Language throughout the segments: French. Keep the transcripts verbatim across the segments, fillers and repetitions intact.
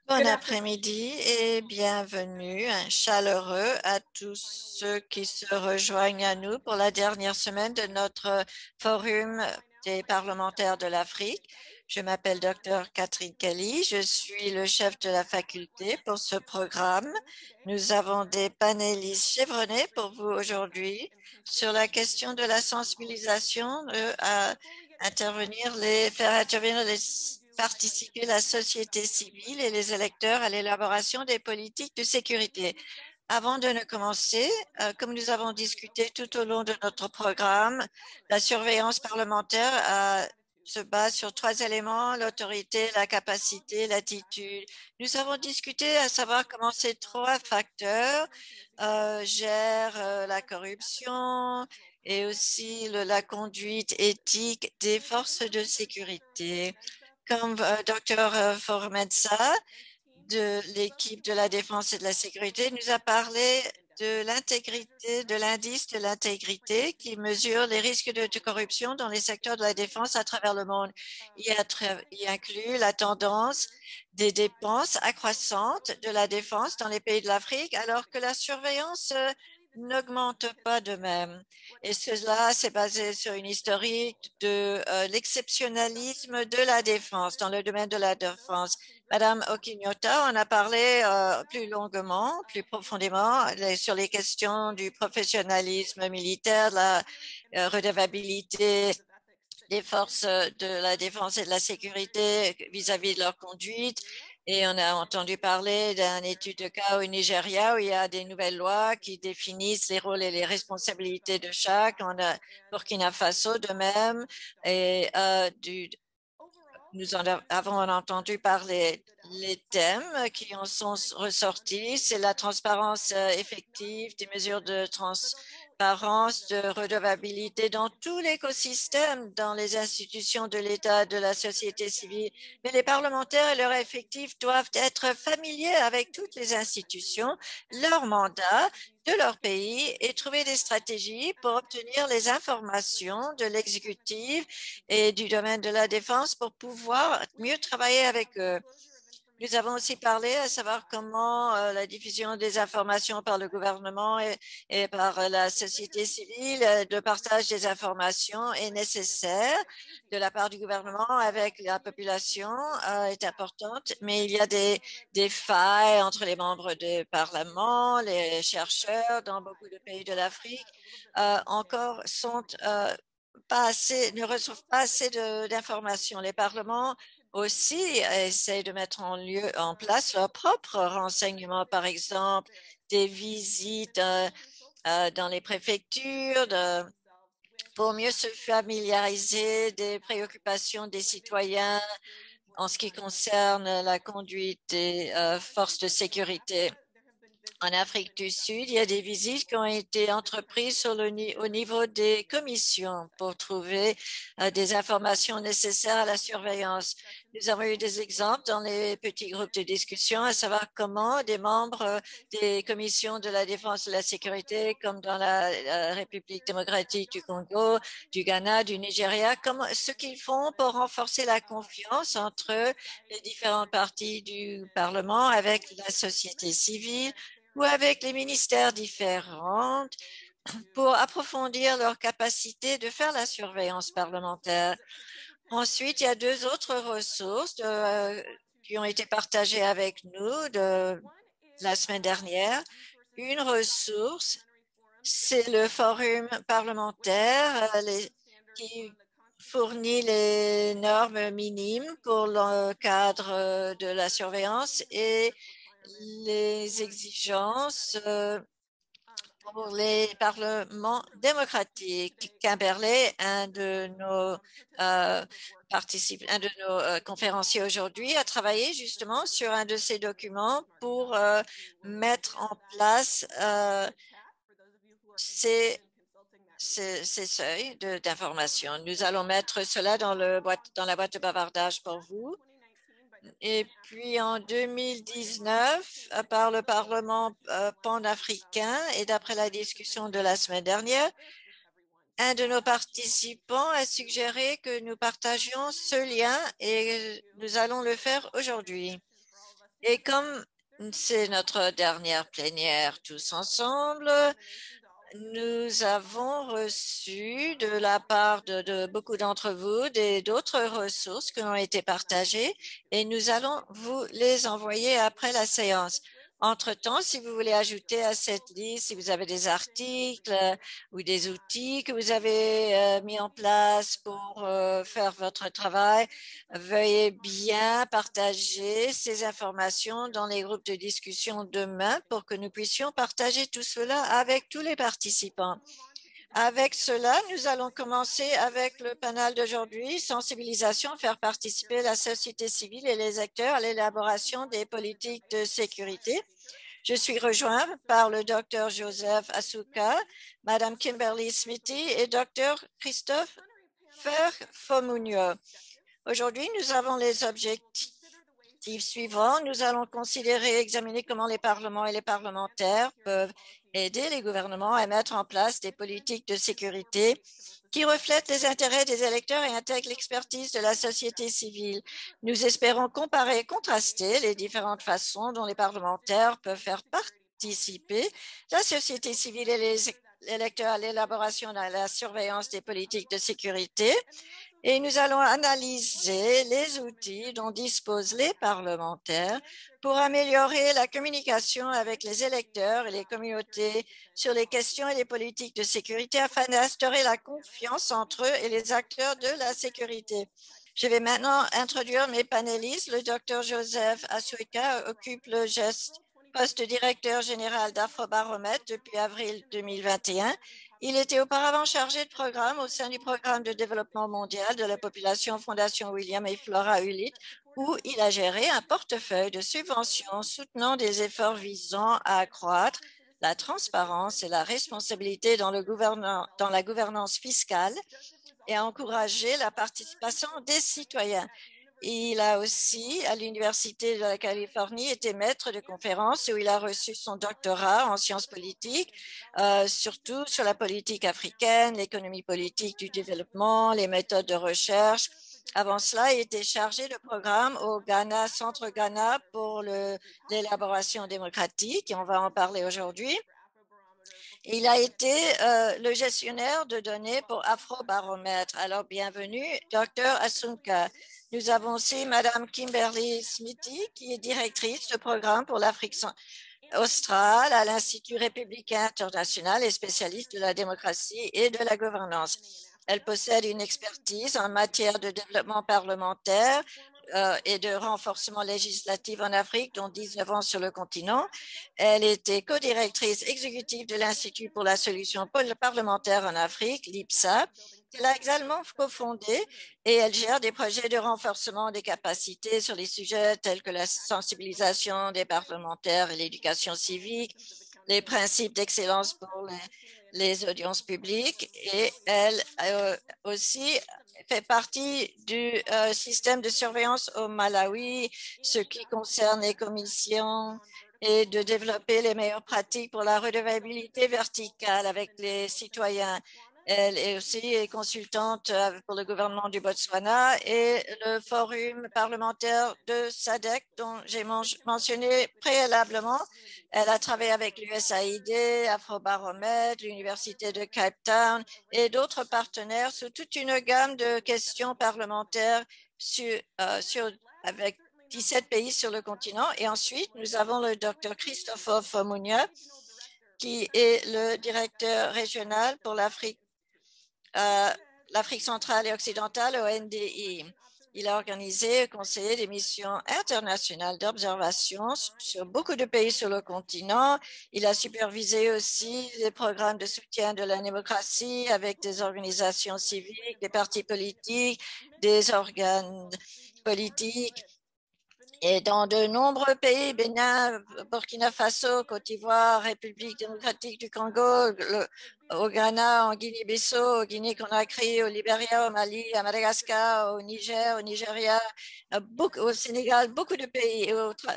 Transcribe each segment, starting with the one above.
Bon Good afternoon. après-midi et bienvenue, un chaleureux à tous ceux qui se rejoignent à nous pour la dernière semaine de notre forum des parlementaires de l'Afrique. Je m'appelle Docteur Catherine Kelly, je suis le chef de la faculté pour ce programme. Nous avons des panélistes chevronnés pour vous aujourd'hui sur la question de la sensibilisation euh, à intervenir les, faire intervenir les participer la société civile et les électeurs à l'élaboration des politiques de sécurité. Avant de ne commencer, euh, comme nous avons discuté tout au long de notre programme, la surveillance parlementaire euh, se base sur trois éléments, l'autorité, la capacité, l'attitude. Nous avons discuté à savoir comment ces trois facteurs euh, gèrent euh, la corruption et aussi le- la conduite éthique des forces de sécurité. Comme euh, docteur Formensa de l'équipe de la défense et de la sécurité nous a parlé de l'intégrité, de l'indice de l'intégrité qui mesure les risques de, de corruption dans les secteurs de la défense à travers le monde. Il, a il inclut la tendance des dépenses accroissantes de la défense dans les pays de l'Afrique, alors que la surveillance euh, n'augmente pas de même. Et cela, c'est basé sur une historique de euh, l'exceptionnalisme de la défense, dans le domaine de la défense. Madame Okinyota en a parlé euh, plus longuement, plus profondément les, sur les questions du professionnalisme militaire, de la euh, redevabilité des forces de la défense et de la sécurité vis-à-vis de leur conduite. Et on a entendu parler d'une étude de cas au Nigeria où il y a des nouvelles lois qui définissent les rôles et les responsabilités de chaque. On a Burkina Faso de même et euh, du, nous en avons entendu parler. Les thèmes qui en sont ressortis, c'est la transparence euh, effective, des mesures de transparence, de redevabilité dans tout l'écosystème, dans les institutions de l'État, de la société civile. Mais les parlementaires et leurs effectifs doivent être familiers avec toutes les institutions, leur mandat de leur pays et trouver des stratégies pour obtenir les informations de l'exécutif et du domaine de la défense pour pouvoir mieux travailler avec eux. Nous avons aussi parlé à savoir comment euh, la diffusion des informations par le gouvernement et, et par euh, la société civile, euh, de partage des informations est nécessaire de la part du gouvernement avec la population euh, est importante, mais il y a des, des failles entre les membres du Parlement, les chercheurs dans beaucoup de pays de l'Afrique euh, encore sont euh, pas assez, ne reçoivent pas assez d'informations. Les parlements aussi essayent de mettre en lieu, en place leurs propres renseignements, par exemple des visites euh, euh, dans les préfectures de, pour mieux se familiariser des préoccupations des citoyens en ce qui concerne la conduite des euh, forces de sécurité. En Afrique du Sud, il y a des visites qui ont été entreprises sur le, au niveau des commissions pour trouver euh, des informations nécessaires à la surveillance. Nous avons eu des exemples dans les petits groupes de discussion, à savoir comment des membres euh, des commissions de la défense et de la sécurité, comme dans la, la République démocratique du Congo, du Ghana, du Nigeria, comment, ce qu'ils font pour renforcer la confiance entre les différentes parties du Parlement avec la société civile ou avec les ministères différents pour approfondir leur capacité de faire la surveillance parlementaire. Ensuite, il y a deux autres ressources de, euh, qui ont été partagées avec nous de la semaine dernière. Une ressource, c'est le forum parlementaire euh, les, qui fournit les normes minimes pour le cadre de la surveillance et les exigences euh, pour les parlements démocratiques. Kimberley, un de nos euh, participants, un de nos euh, conférenciers aujourd'hui, a travaillé justement sur un de ces documents pour euh, mettre en place euh, ces ces, ces seuils d'information. Nous allons mettre cela dans, le boîte, dans la boîte de bavardage pour vous. Et puis en deux mille dix-neuf, par le Parlement euh, panafricain et d'après la discussion de la semaine dernière, un de nos participants a suggéré que nous partagions ce lien et nous allons le faire aujourd'hui. Et comme c'est notre dernière plénière tous ensemble, nous avons reçu de la part de, de beaucoup d'entre vous des d'autres ressources qui ont été partagées et nous allons vous les envoyer après la séance. Entre-temps, si vous voulez ajouter à cette liste, si vous avez des articles euh, ou des outils que vous avez euh, mis en place pour euh, faire votre travail, veuillez bien partager ces informations dans les groupes de discussion demain pour que nous puissions partager tout cela avec tous les participants. Avec cela, nous allons commencer avec le panel d'aujourd'hui, sensibilisation, faire participer la société civile et les acteurs à l'élaboration des politiques de sécurité. Je suis rejoint par le docteur Joseph Asuka, Madame Kimberly Smithy et docteur Christophe Fer-Fomunio. Aujourd'hui, nous avons les objectifs suivants. Nous allons considérer et examiner comment les parlements et les parlementaires peuvent aider les gouvernements à mettre en place des politiques de sécurité qui reflètent les intérêts des électeurs et intègrent l'expertise de la société civile. Nous espérons comparer et contraster les différentes façons dont les parlementaires peuvent faire participer la société civile et les électeurs à l'élaboration et à la surveillance des politiques de sécurité. Et nous allons analyser les outils dont disposent les parlementaires pour améliorer la communication avec les électeurs et les communautés sur les questions et les politiques de sécurité afin d'instaurer la confiance entre eux et les acteurs de la sécurité. Je vais maintenant introduire mes panélistes. Le docteur Joseph Asuka occupe le geste poste de directeur général d'Afrobaromètre depuis avril deux mille vingt et un. Il était auparavant chargé de programme au sein du programme de développement mondial de la population Fondation William et Flora Hewlett, où il a géré un portefeuille de subventions soutenant des efforts visant à accroître la transparence et la responsabilité dans, le dans la gouvernance fiscale et à encourager la participation des citoyens. Il a aussi, à l'Université de la Californie, été maître de conférences où il a reçu son doctorat en sciences politiques, euh, surtout sur la politique africaine, l'économie politique du développement, les méthodes de recherche. Avant cela, il était chargé de programme au Ghana, Centre Ghana pour l'élaboration démocratique, et on va en parler aujourd'hui. Il a été euh, le gestionnaire de données pour Afrobaromètre. Alors, bienvenue, docteur Asuka. Nous avons aussi Madame Kimberly Smithy, qui est directrice de programme pour l'Afrique australe à l'Institut républicain international et spécialiste de la démocratie et de la gouvernance. Elle possède une expertise en matière de développement parlementaire euh, et de renforcement législatif en Afrique, dont dix-neuf ans sur le continent. Elle était co-directrice exécutive de l'Institut pour la solution parlementaire en Afrique, l'IPSA. Elle a également cofondé et elle gère des projets de renforcement des capacités sur les sujets tels que la sensibilisation des parlementaires et l'éducation civique, les principes d'excellence pour les, les audiences publiques, et elle euh, aussi fait partie du euh, système de surveillance au Malawi, ce qui concerne les commissions et de développer les meilleures pratiques pour la redevabilité verticale avec les citoyens. Elle est aussi consultante pour le gouvernement du Botswana et le forum parlementaire de S A D C, dont j'ai mentionné préalablement. Elle a travaillé avec l'U S A I D, Afrobaromètre, l'Université de Cape Town et d'autres partenaires sur toute une gamme de questions parlementaires sur, euh, sur, avec dix-sept pays sur le continent. Et ensuite, nous avons le docteur Christophe Fomunia, qui est le directeur régional pour l'Afrique Euh, l'Afrique centrale et occidentale au N D I. Il a organisé et conseillé des missions internationales d'observation sur beaucoup de pays sur le continent. Il a supervisé aussi les programmes de soutien de la démocratie avec des organisations civiques, des partis politiques, des organes politiques. Et dans de nombreux pays, Bénin, Burkina Faso, Côte d'Ivoire, République démocratique du Congo, le, au Ghana, en Guinée-Bissau, au Guinée-Conakry, au Libéria, au Mali, à Madagascar, au Niger, au Nigeria, beaucoup, au Sénégal, beaucoup de pays.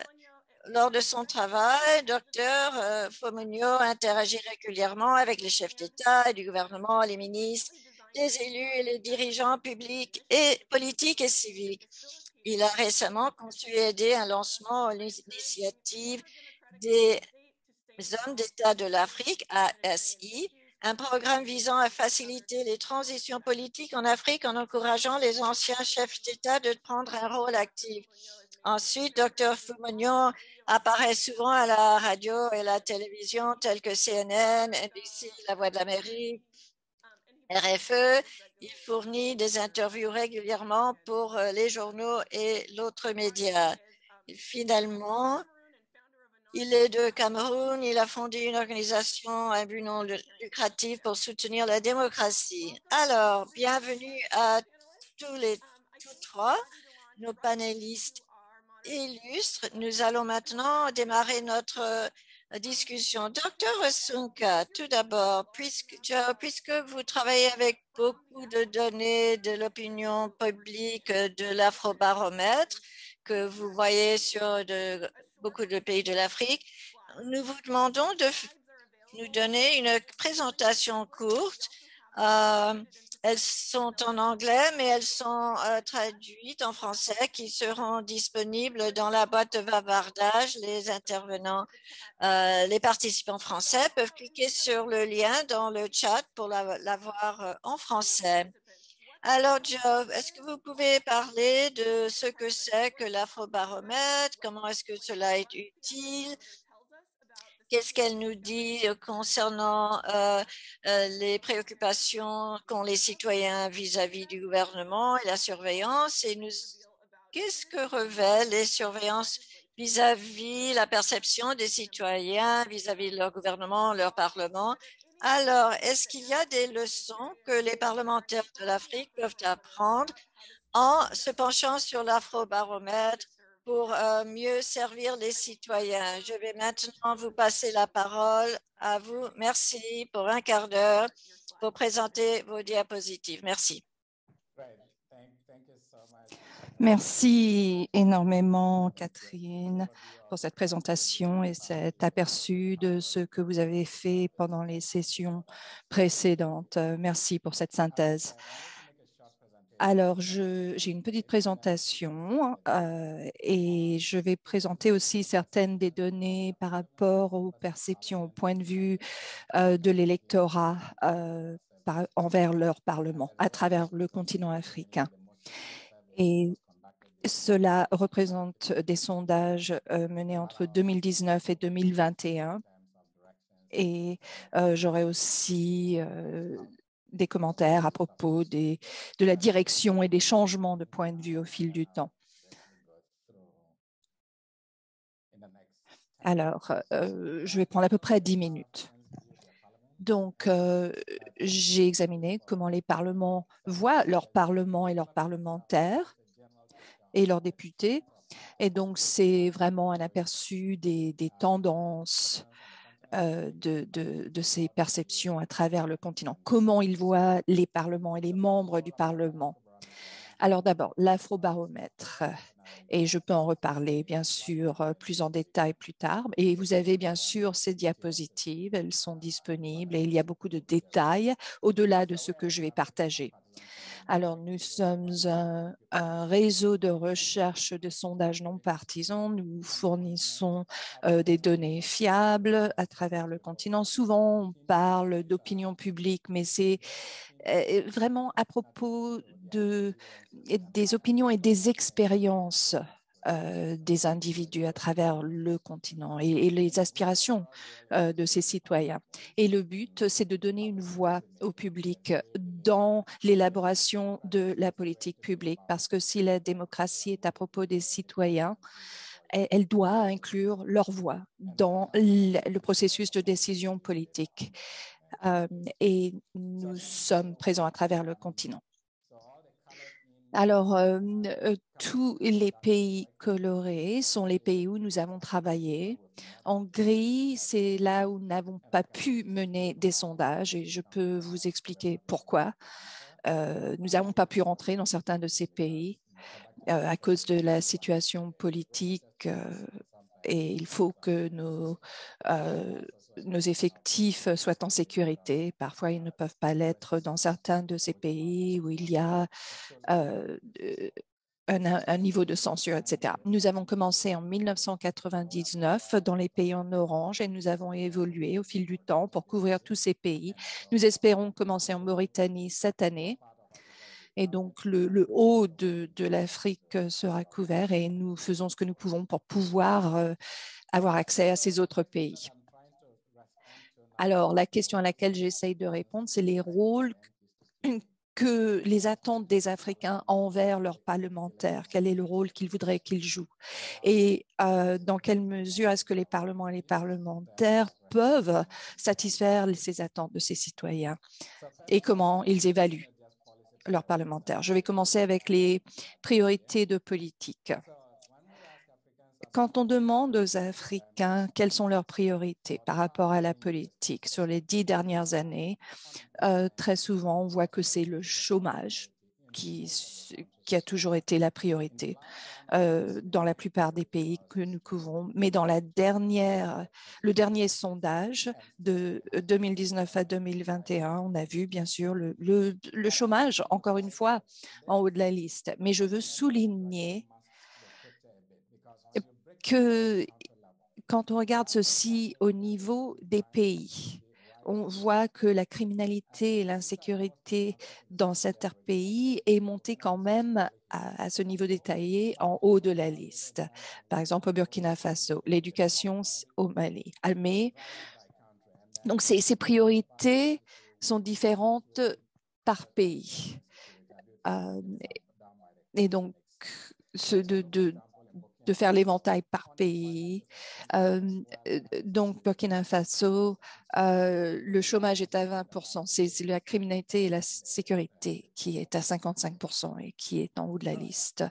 Lors de son travail, docteur euh, Fomunio interagit régulièrement avec les chefs d'État et du gouvernement, les ministres, les élus et les dirigeants publics et politiques et civiques. Il a récemment conçu et aidé un lancement à l'initiative des hommes d'État de l'Afrique, A S I, un programme visant à faciliter les transitions politiques en Afrique en encourageant les anciens chefs d'État de prendre un rôle actif. Ensuite, Dr Fumonion apparaît souvent à la radio et la télévision telles que C N N, N B C, La Voix de l'Amérique, R F E. Il fournit des interviews régulièrement pour les journaux et l'autre média. Finalement, il est de Cameroun. Il a fondé une organisation à but non lucratif pour soutenir la démocratie. Alors, bienvenue à tous les tous trois, nos panélistes illustres. Nous allons maintenant démarrer notre discussion. Docteur Sunka, tout d'abord, puisque, puisque vous travaillez avec beaucoup de données de l'opinion publique de l'Afrobaromètre que vous voyez sur de, beaucoup de pays de l'Afrique, nous vous demandons de nous donner une présentation courte. Euh, elles sont en anglais, mais elles sont euh, traduites en français qui seront disponibles dans la boîte de bavardage. Les intervenants, euh, les participants français peuvent cliquer sur le lien dans le chat pour la, la voir euh, en français. Alors, Joe, est-ce que vous pouvez parler de ce que c'est que l'Afrobaromètre? Comment est-ce que cela est utile? Qu'est-ce qu'elle nous dit concernant euh, euh, les préoccupations qu'ont les citoyens vis-à-vis du gouvernement et la surveillance? Et nous, qu'est-ce que révèlent les surveillances vis-à-vis la perception des citoyens vis-à-vis de leur gouvernement, leur parlement? Alors, est-ce qu'il y a des leçons que les parlementaires de l'Afrique peuvent apprendre en se penchant sur l'Afrobaromètre pour euh, mieux servir les citoyens? Je vais maintenant vous passer la parole à vous. Merci pour un quart d'heure pour présenter vos diapositives. Merci. Merci énormément, Catherine, pour cette présentation et cet aperçu de ce que vous avez fait pendant les sessions précédentes. Merci pour cette synthèse. Alors, j'ai une petite présentation euh, et je vais présenter aussi certaines des données par rapport aux perceptions, au point de vue euh, de l'électorat euh, envers leur Parlement à travers le continent africain. Et cela représente des sondages euh, menés entre deux mille dix-neuf et deux mille vingt et un. Et euh, j'aurai aussi euh, des commentaires à propos des, de la direction et des changements de point de vue au fil du temps. Alors, euh, je vais prendre à peu près dix minutes. Donc, euh, j'ai examiné comment les parlements voient leur parlement et leurs parlementaires et leurs députés. Et donc, c'est vraiment un aperçu des, des tendances euh, de, de, de ces perceptions à travers le continent. Comment ils voient les parlements et les membres du Parlement. Alors d'abord, l'Afrobaromètre, et je peux en reparler bien sûr plus en détail plus tard. Et vous avez bien sûr ces diapositives, elles sont disponibles et il y a beaucoup de détails au-delà de ce que je vais partager. Alors, nous sommes un, un réseau de recherche de sondages non partisans. Nous fournissons euh, des données fiables à travers le continent. Souvent, on parle d'opinion publique, mais c'est euh, vraiment à propos de, des opinions et des expériences Euh, des individus à travers le continent et, et les aspirations euh, de ces citoyens. Et le but, c'est de donner une voix au public dans l'élaboration de la politique publique, parce que si la démocratie est à propos des citoyens, elle, elle doit inclure leur voix dans le, le processus de décision politique. Euh, et nous sommes présents à travers le continent. Alors, euh, euh, tous les pays colorés sont les pays où nous avons travaillé. En gris, c'est là où nous n'avons pas pu mener des sondages et je peux vous expliquer pourquoi. Euh, nous n'avons pas pu rentrer dans certains de ces pays euh, à cause de la situation politique euh, et il faut que nos, euh, nos effectifs soient en sécurité. Parfois, ils ne peuvent pas l'être dans certains de ces pays où il y a euh, un, un niveau de censure, et cetera. Nous avons commencé en mille neuf cent quatre-vingt-dix-neuf dans les pays en orange et nous avons évolué au fil du temps pour couvrir tous ces pays. Nous espérons commencer en Mauritanie cette année. Et donc, le, le haut de, de l'Afrique sera couvert et nous faisons ce que nous pouvons pour pouvoir euh, avoir accès à ces autres pays. Alors, la question à laquelle j'essaye de répondre, c'est les rôles que les attentes des Africains envers leurs parlementaires. Quel est le rôle qu'ils voudraient qu'ils jouent? Et euh, dans quelle mesure est-ce que les parlements et les parlementaires peuvent satisfaire ces attentes de ces citoyens et comment ils évaluent leurs parlementaires? Je vais commencer avec les priorités de politique. Quand on demande aux Africains quelles sont leurs priorités par rapport à la politique sur les dix dernières années, euh, très souvent, on voit que c'est le chômage qui, qui a toujours été la priorité euh, dans la plupart des pays que nous couvrons. Mais dans la dernière, le dernier sondage de deux mille dix-neuf à deux mille vingt et un, on a vu bien sûr le, le, le chômage, encore une fois, en haut de la liste. Mais je veux souligner que quand on regarde ceci au niveau des pays, on voit que la criminalité et l'insécurité dans certains pays est montée quand même à, à ce niveau détaillé en haut de la liste. Par exemple, au Burkina Faso, l'éducation au Mali. Mais, donc, ces, ces priorités sont différentes par pays. Euh, et donc, ce de, de de faire l'éventail par pays. Euh, donc, Burkina Faso, euh, le chômage est à vingt pour cent. C'est la criminalité et la sécurité qui est à cinquante-cinq pour cent et qui est en haut de la liste.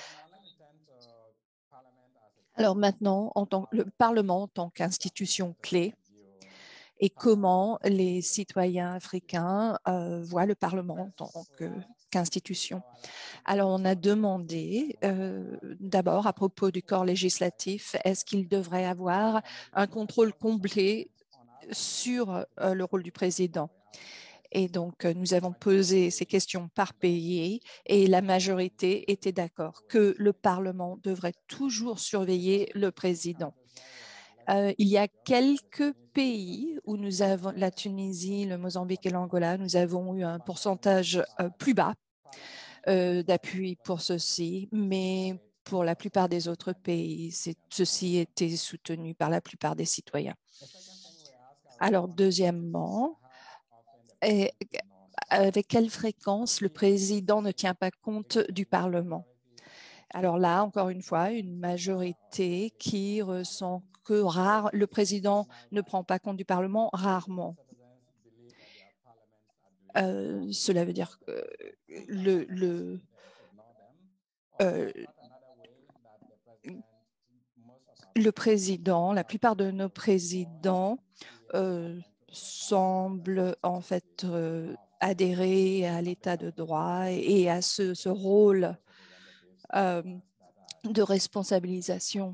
Alors maintenant, en tant, le Parlement en tant qu'institution clé, et comment les citoyens africains euh, voient le Parlement en tant qu'institution. Alors, on a demandé euh, d'abord à propos du corps législatif, est-ce qu'il devrait avoir un contrôle complet sur euh, le rôle du président? Et donc, nous avons posé ces questions par pays et la majorité était d'accord que le Parlement devrait toujours surveiller le président. Euh, il y a quelques pays où nous avons, la Tunisie, le Mozambique et l'Angola, nous avons eu un pourcentage euh, plus bas euh, d'appui pour ceci, mais pour la plupart des autres pays, ceci était soutenu par la plupart des citoyens. Alors, deuxièmement, et avec quelle fréquence le président ne tient pas compte du Parlement? Alors là, encore une fois, une majorité qui ressent que rare, le président ne prend pas compte du Parlement rarement. Euh, cela veut dire que le, le, euh, le président, la plupart de nos présidents euh, semblent en fait euh, adhérer à l'état de droit et à ce, ce rôle euh, de responsabilisation.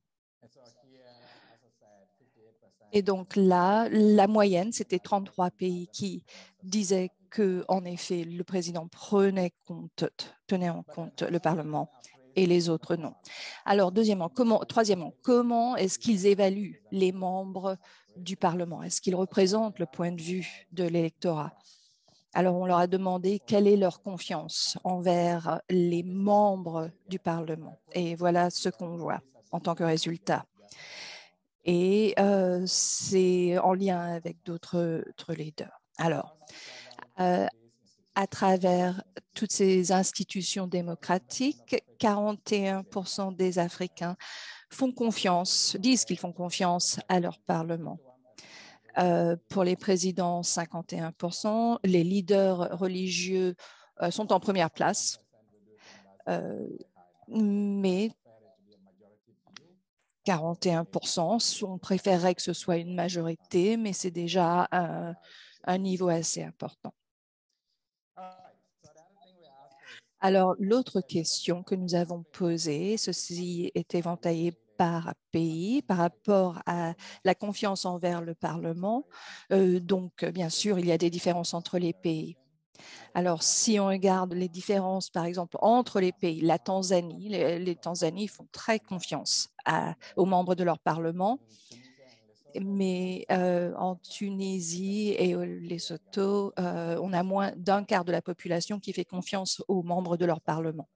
Et donc là, la moyenne, c'était trente-trois pays qui disaient que, en effet, le président prenait compte, tenait en compte le Parlement et les autres non. Alors, deuxièmement, comment, troisièmement, comment est-ce qu'ils évaluent les membres du Parlement? Est-ce qu'ils représentent le point de vue de l'électorat? Alors, on leur a demandé quelle est leur confiance envers les membres du Parlement. Et voilà ce qu'on voit en tant que résultat. Et euh, c'est en lien avec d'autres leaders. Alors, euh, à travers toutes ces institutions démocratiques, quarante et un pour cent des Africains font confiance, disent qu'ils font confiance à leur Parlement. Euh, pour les présidents, cinquante et un pour cent. Les leaders religieux euh, sont en première place. Euh, mais quarante et un pour cent, on préférerait que ce soit une majorité, mais c'est déjà un, un niveau assez important. Alors, l'autre question que nous avons posée, ceci est éventaillé par pays par rapport à la confiance envers le Parlement. Euh, donc, bien sûr, il y a des différences entre les pays. Alors, si on regarde les différences, par exemple, entre les pays, la Tanzanie, les, les Tanzanies font très confiance à, aux membres de leur parlement, mais euh, en Tunisie et au Lesotho, euh, on a moins d'un quart de la population qui fait confiance aux membres de leur parlement.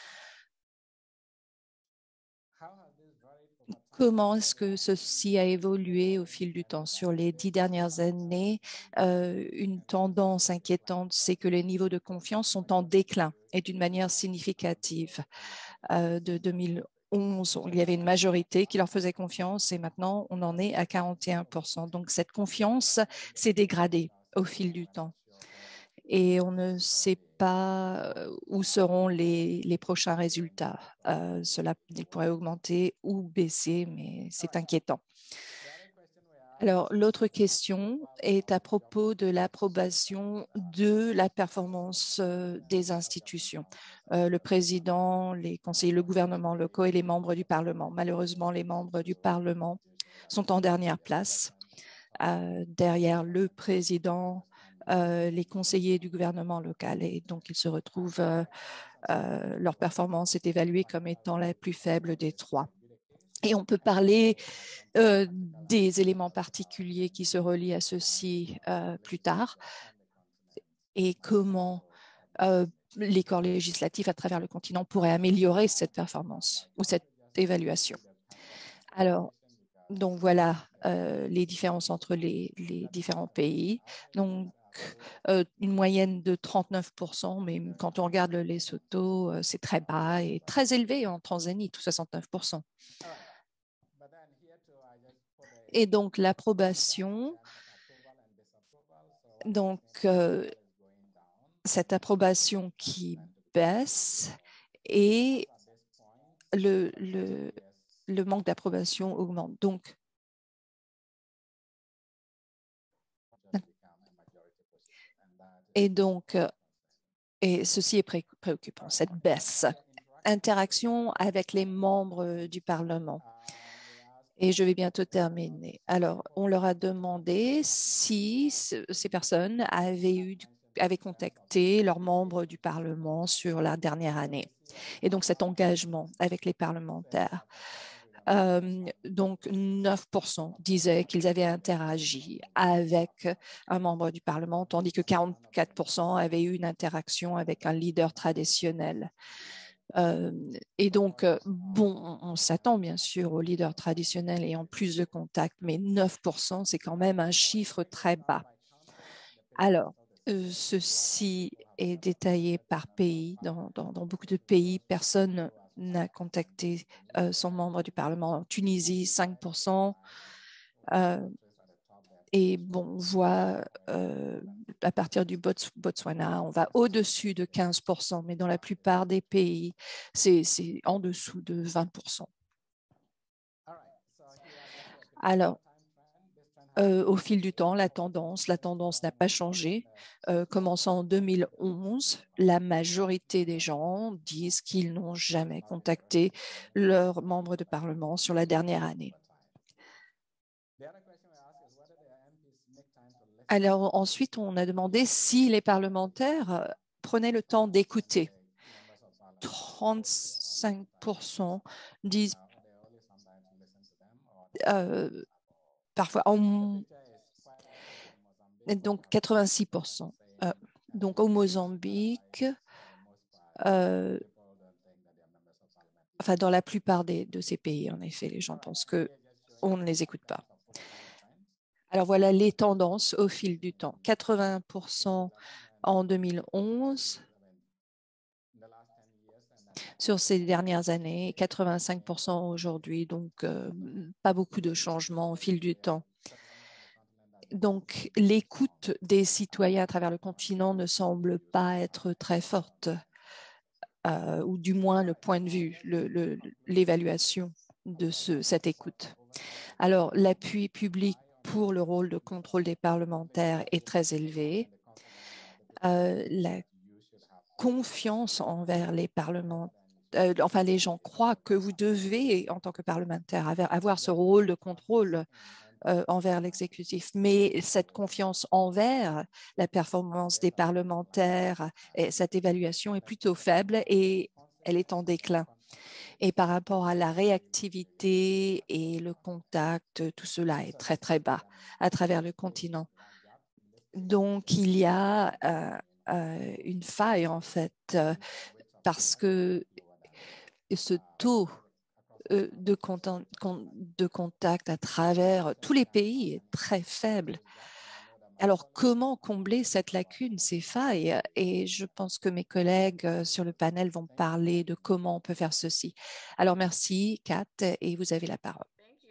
Comment est-ce que ceci a évolué au fil du temps? Sur les dix dernières années, euh, une tendance inquiétante, c'est que les niveaux de confiance sont en déclin et d'une manière significative. Euh, de deux mille onze, il y avait une majorité qui leur faisait confiance et maintenant, on en est à quarante et un pour cent. Donc, cette confiance s'est dégradée au fil du temps. Et on ne sait pas où seront les, les prochains résultats. Euh, cela il pourrait augmenter ou baisser, mais c'est inquiétant. Alors, l'autre question est à propos de l'approbation de la performance euh, des institutions. Euh, le président, les conseillers, le gouvernement locaux et les membres du Parlement. Malheureusement, les membres du Parlement sont en dernière place, euh, derrière le président, euh, les conseillers du gouvernement local. Et donc, ils se retrouvent, euh, euh, leur performance est évaluée comme étant la plus faible des trois. Et on peut parler euh, des éléments particuliers qui se relient à ceci euh, plus tard et comment euh, les corps législatifs à travers le continent pourraient améliorer cette performance ou cette évaluation. Alors, donc voilà euh, les différences entre les, les différents pays. Donc, euh, une moyenne de trente-neuf pour cent, mais quand on regarde le Lesotho, euh, c'est très bas et très élevé en Tanzanie, tout soixante-neuf pour cent. Et donc, l'approbation, donc euh, cette approbation qui baisse et le, le, le manque d'approbation augmente. Donc, et donc, et ceci est pré préoccupant, cette baisse. Interaction avec les membres du Parlement. Et je vais bientôt terminer. Alors, on leur a demandé si ces personnes avaient eu avaient contacté leurs membres du Parlement sur la dernière année. Et donc, cet engagement avec les parlementaires. Euh, donc, neuf pour cent disaient qu'ils avaient interagi avec un membre du Parlement, tandis que quarante-quatre pour cent avaient eu une interaction avec un leader traditionnel. Euh, et donc, euh, bon, on, on s'attend bien sûr aux leaders traditionnels ayant plus de contacts, mais neuf pour cent, c'est quand même un chiffre très bas. Alors, euh, ceci est détaillé par pays. Dans, dans, dans beaucoup de pays, personne n'a contacté euh, son membre du Parlement. En Tunisie, cinq pour cent. Euh, et bon, on voit euh, à partir du Bots Botswana, on va au-dessus de quinze pour cent, mais dans la plupart des pays, c'est en dessous de vingt pour cent. Alors, euh, au fil du temps, la tendance, la tendance n'a pas changé. Euh, commençant en deux mille onze, la majorité des gens disent qu'ils n'ont jamais contacté leurs membres de parlement sur la dernière année. Alors ensuite, on a demandé si les parlementaires prenaient le temps d'écouter. trente-cinq pour cent disent euh, parfois, en, donc quatre-vingt-six pour cent. Euh, donc au Mozambique, euh, enfin dans la plupart des, de ces pays, en effet, les gens pensent qu'on ne les écoute pas. Alors voilà les tendances au fil du temps. quatre-vingts pour cent en deux mille onze sur ces dernières années, quatre-vingt-cinq pour cent aujourd'hui, donc euh, pas beaucoup de changements au fil du temps. Donc l'écoute des citoyens à travers le continent ne semble pas être très forte, euh, ou du moins le point de vue, l'évaluation de ce, cette écoute. Alors l'appui public pour le rôle de contrôle des parlementaires est très élevé. Euh, la confiance envers les parlementaires, euh, enfin les gens croient que vous devez, en tant que parlementaire, avoir, avoir ce rôle de contrôle euh, envers l'exécutif. Mais cette confiance envers la performance des parlementaires, et cette évaluation est plutôt faible et elle est en déclin. Et par rapport à la réactivité et le contact, tout cela est très, très bas à travers le continent. Donc, il y a euh, euh, une faille, en fait, euh, parce que ce taux euh, de, content, de contact à travers tous les pays est très faible. Alors, comment combler cette lacune, ces failles? Et je pense que mes collègues euh, sur le panel vont parler de comment on peut faire ceci. Alors, merci, Kat, et vous avez la parole.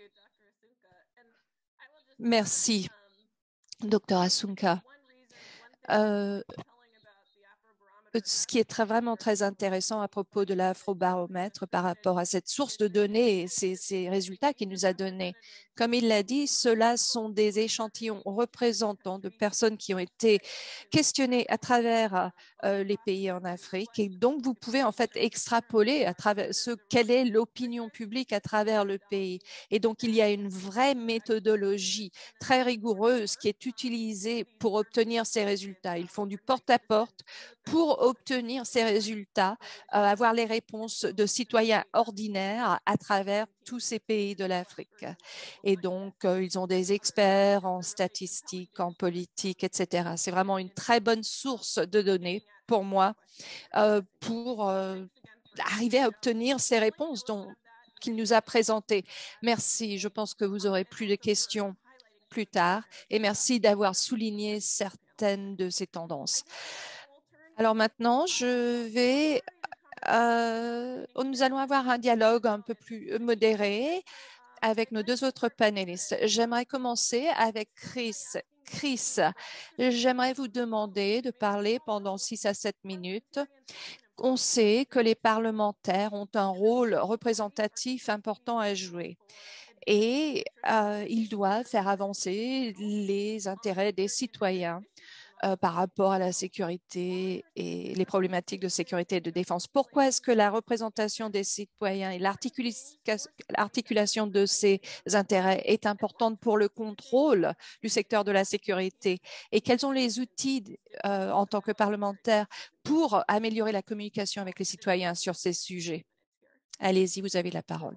Merci, docteur Asunka. Euh, ce qui est très, vraiment très intéressant à propos de l'afrobaromètre par rapport à cette source de données et ces, ces résultats qu'il nous a donnés. Comme il l'a dit, ceux-là sont des échantillons représentants de personnes qui ont été questionnées à travers euh, les pays en Afrique. Et donc, vous pouvez en fait extrapoler à travers ce quelle est l'opinion publique à travers le pays. Et donc, il y a une vraie méthodologie très rigoureuse qui est utilisée pour obtenir ces résultats. Ils font du porte-à-porte pour obtenir ces résultats, euh, avoir les réponses de citoyens ordinaires à travers tous ces pays de l'Afrique. Et donc, euh, ils ont des experts en statistiques, en politique, et cetera. C'est vraiment une très bonne source de données pour moi euh, pour euh, arriver à obtenir ces réponses dont qu'il nous a présentées. Merci. Je pense que vous aurez plus de questions plus tard. Et merci d'avoir souligné certaines de ces tendances. Alors maintenant, je vais, euh, nous allons avoir un dialogue un peu plus modéré avec nos deux autres panélistes. J'aimerais commencer avec Chris. Chris, j'aimerais vous demander de parler pendant six à sept minutes. On sait que les parlementaires ont un rôle représentatif important à jouer et euh, ils doivent faire avancer les intérêts des citoyens euh, par rapport à la sécurité et les problématiques de sécurité et de défense. Pourquoi est-ce que la représentation des citoyens et l'articulation de ces intérêts est importante pour le contrôle du secteur de la sécurité? Et quels sont les outils euh, en tant que parlementaire pour améliorer la communication avec les citoyens sur ces sujets? Allez-y, vous avez la parole.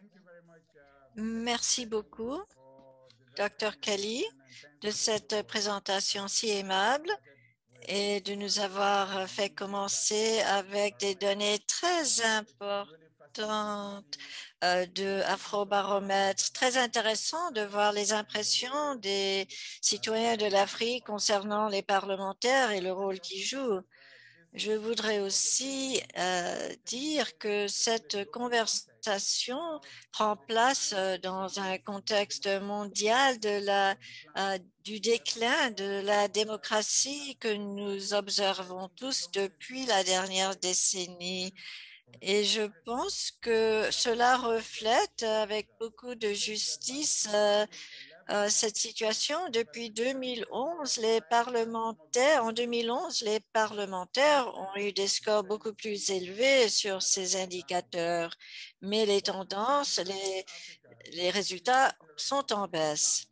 Merci beaucoup, docteur Kelly, de cette présentation si aimable et de nous avoir fait commencer avec des données très importantes euh, de Afrobaromètre. Très intéressant de voir les impressions des citoyens de l'Afrique concernant les parlementaires et le rôle qu'ils jouent. Je voudrais aussi euh, dire que cette conversation prend place euh, dans un contexte mondial de la, euh, du déclin de la démocratie que nous observons tous depuis la dernière décennie. Et je pense que cela reflète avec beaucoup de justice euh, euh, cette situation. Depuis deux mille onze, les parlementaires, en deux mille onze, les parlementaires ont eu des scores beaucoup plus élevés sur ces indicateurs, mais les tendances, les, les résultats sont en baisse.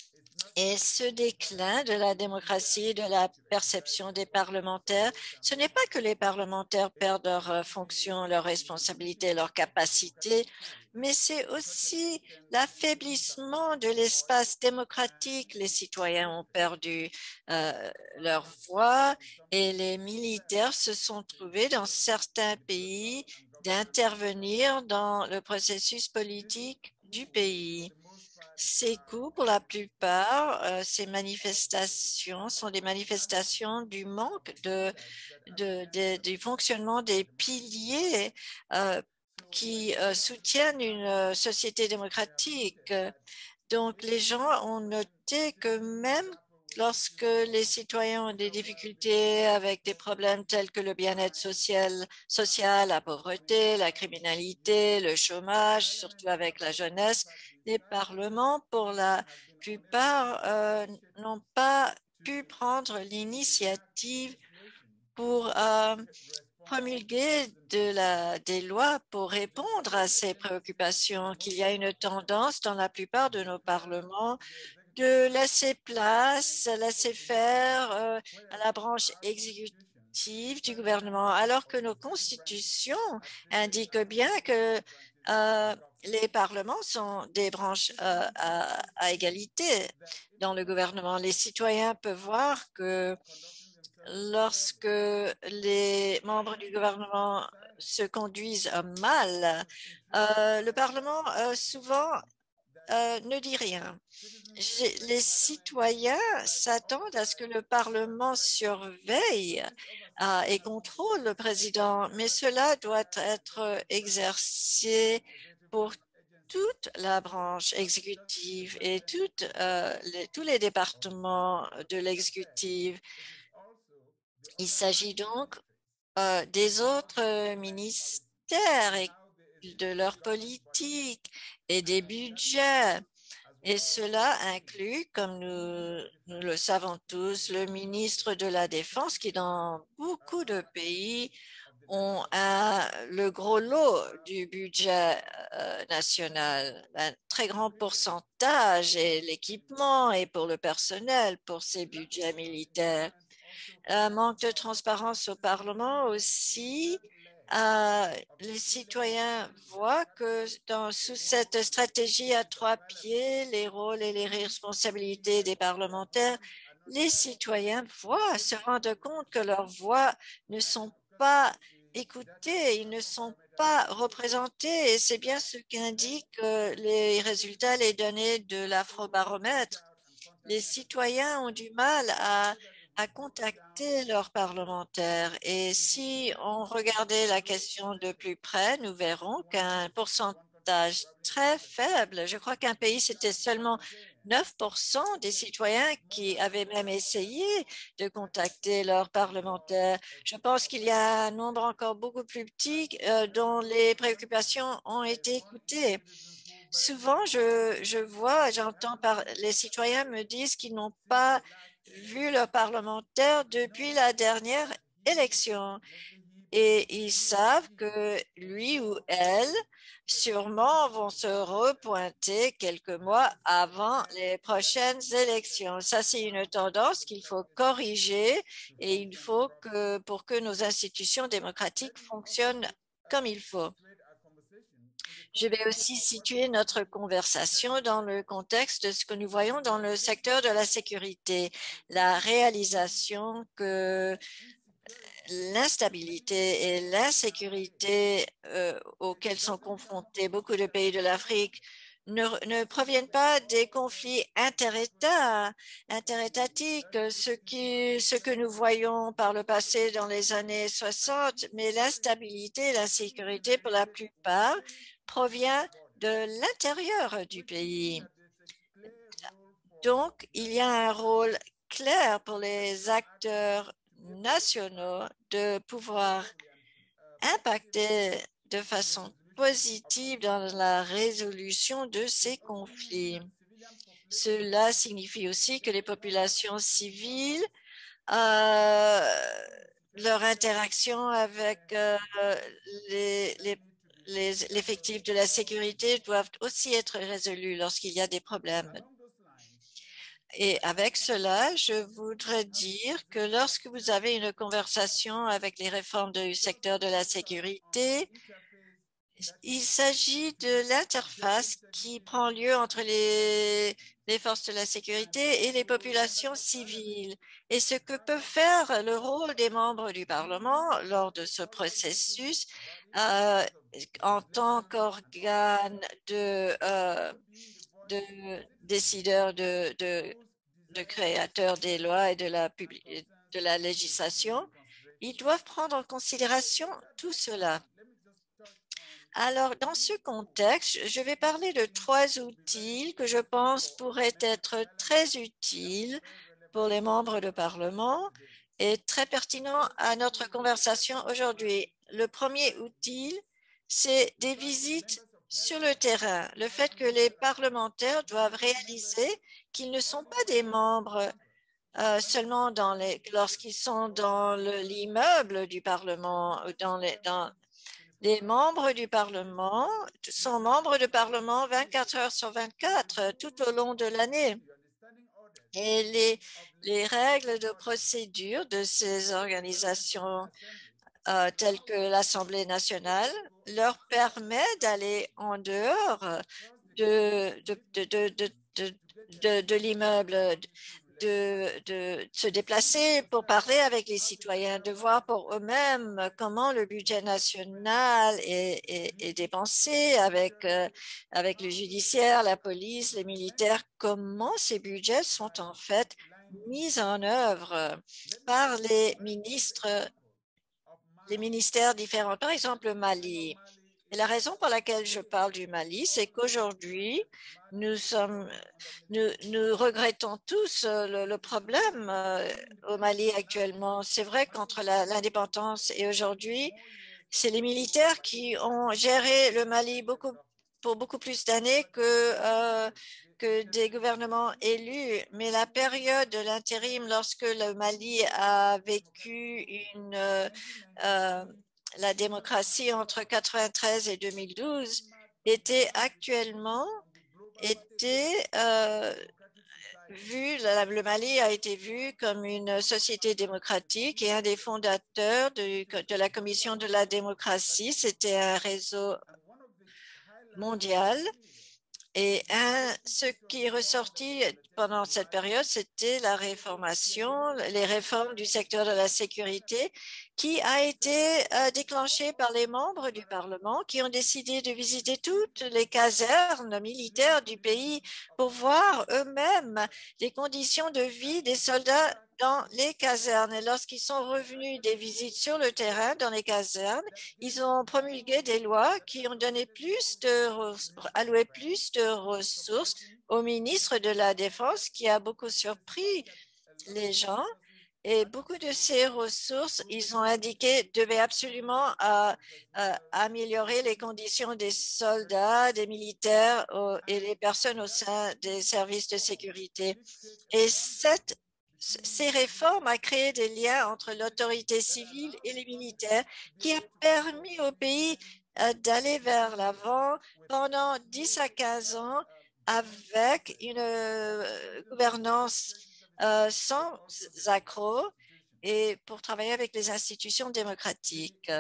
Et ce déclin de la démocratie, de la perception des parlementaires, ce n'est pas que les parlementaires perdent leurs fonctions, leurs responsabilités, leurs capacités, mais c'est aussi l'affaiblissement de l'espace démocratique. Les citoyens ont perdu euh, leur voix et les militaires se sont trouvés dans certains pays d'intervenir dans le processus politique du pays. Ces coups, pour la plupart, euh, ces manifestations sont des manifestations du manque de, de, de, du fonctionnement des piliers euh, qui euh, soutiennent une euh, société démocratique. Donc, les gens ont noté que même lorsque les citoyens ont des difficultés avec des problèmes tels que le bien-être social, social, la pauvreté, la criminalité, le chômage, surtout avec la jeunesse, les parlements, pour la plupart, euh, n'ont pas pu prendre l'initiative pour euh, promulguer de la, des lois pour répondre à ces préoccupations, qu'il y a une tendance dans la plupart de nos parlements de laisser place, laisser faire euh, à la branche exécutive du gouvernement, alors que nos constitutions indiquent bien que euh, les parlements sont des branches euh, à, à égalité dans le gouvernement. Les citoyens peuvent voir que lorsque les membres du gouvernement se conduisent mal, euh, le Parlement euh, souvent euh, ne dit rien. Les citoyens s'attendent à ce que le Parlement surveille euh, et contrôle le président, mais cela doit être exercé pour toute la branche exécutive et toutes, euh, les, tous les départements de l'exécutif. Il s'agit donc euh, des autres ministères et de leur politique et des budgets. Et cela inclut, comme nous, nous le savons tous, le ministre de la Défense qui, dans beaucoup de pays, ont un, le gros lot du budget euh, national. Un très grand pourcentage et l'équipement et pour le personnel pour ces budgets militaires. Un manque de transparence au Parlement aussi. Euh, les citoyens voient que dans, sous cette stratégie à trois pieds, les rôles et les responsabilités des parlementaires, les citoyens voient, se rendent compte que leurs voix ne sont pas écoutées, ils ne sont pas représentés et c'est bien ce qu'indiquent les résultats, les données de l'Afrobaromètre. Les citoyens ont du mal à à contacter leurs parlementaires. Et si on regardait la question de plus près, nous verrons qu'un pourcentage très faible, je crois qu'un pays, c'était seulement neuf pour cent des citoyens qui avaient même essayé de contacter leurs parlementaires. Je pense qu'il y a un nombre encore beaucoup plus petit euh, dont les préoccupations ont été écoutées. Souvent, je, je vois, j'entends par les citoyens me disent qu'ils n'ont pas vu leur parlementaire depuis la dernière élection et ils savent que lui ou elle sûrement vont se repointer quelques mois avant les prochaines élections. Ça, c'est une tendance qu'il faut corriger et il faut que pour que nos institutions démocratiques fonctionnent comme il faut. Je vais aussi situer notre conversation dans le contexte de ce que nous voyons dans le secteur de la sécurité, la réalisation que l'instabilité et l'insécurité euh, auxquelles sont confrontés beaucoup de pays de l'Afrique ne, ne proviennent pas des conflits interétats, interétatiques, ce, qui, ce que nous voyons par le passé dans les années soixante, mais l'instabilité et l'insécurité, pour la plupart, provient de l'intérieur du pays. Donc, il y a un rôle clair pour les acteurs nationaux de pouvoir impacter de façon positive dans la résolution de ces conflits. Cela signifie aussi que les populations civiles, euh, leur interaction avec euh, les, les l'effectif de la sécurité doivent aussi être résolus lorsqu'il y a des problèmes. Et avec cela, je voudrais dire que lorsque vous avez une conversation avec les réformes du secteur de la sécurité, il s'agit de l'interface qui prend lieu entre les, les forces de la sécurité et les populations civiles. Et ce que peut faire le rôle des membres du Parlement lors de ce processus euh, en tant qu'organe de, euh, de décideur, de, de, de créateur des lois et de la, de la législation, ils doivent prendre en considération tout cela. Alors, dans ce contexte, je vais parler de trois outils que je pense pourraient être très utiles pour les membres du Parlement et très pertinents à notre conversation aujourd'hui. Le premier outil, c'est des visites sur le terrain. Le fait que les parlementaires doivent réaliser qu'ils ne sont pas des membres euh, seulement dans les, lorsqu'ils sont dans le- l'immeuble du Parlement, ou dans les, dans les membres du Parlement sont membres du Parlement vingt-quatre heures sur vingt-quatre euh, tout au long de l'année. Et les, les règles de procédure de ces organisations euh, telles que l'Assemblée nationale leur permet d'aller en dehors de, de, de, de, de, de, de, de l'immeuble, de, de se déplacer pour parler avec les citoyens, de voir pour eux-mêmes comment le budget national est, est, est dépensé avec, euh, avec le judiciaire, la police, les militaires, comment ces budgets sont en fait mis en œuvre par les ministres, les ministères différents. Par exemple, le Mali. Et la raison pour laquelle je parle du Mali, c'est qu'aujourd'hui, nous sommes, nous, nous regrettons tous euh, le, le problème euh, au Mali actuellement. C'est vrai qu'entre la- l'indépendance et aujourd'hui, c'est les militaires qui ont géré le Mali beaucoup, pour beaucoup plus d'années que, euh, que des gouvernements élus. Mais la période de l'intérim, lorsque le Mali a vécu une, euh, euh, la démocratie entre quatre-vingt-treize et deux mille douze, était actuellement était euh, vu, le Mali a été vu comme une société démocratique et un des fondateurs de, de la Commission de la démocratie. C'était un réseau mondial. Et un, ce qui est ressorti pendant cette période, c'était la réformation, les réformes du secteur de la sécurité qui a été euh, déclenchée par les membres du Parlement qui ont décidé de visiter toutes les casernes militaires du pays pour voir eux-mêmes les conditions de vie des soldats dans les casernes. Et lorsqu'ils sont revenus des visites sur le terrain dans les casernes, ils ont promulgué des lois qui ont donné plus de, alloué plus de ressources au ministre de la Défense, qui a beaucoup surpris les gens. Et beaucoup de ces ressources, ils ont indiqué, devaient absolument euh, euh, améliorer les conditions des soldats, des militaires euh, et les personnes au sein des services de sécurité. Et cette ces réformes ont créé des liens entre l'autorité civile et les militaires qui a permis au pays euh, d'aller vers l'avant pendant dix à quinze ans avec une euh, gouvernance euh, sans accroc et pour travailler avec les institutions démocratiques.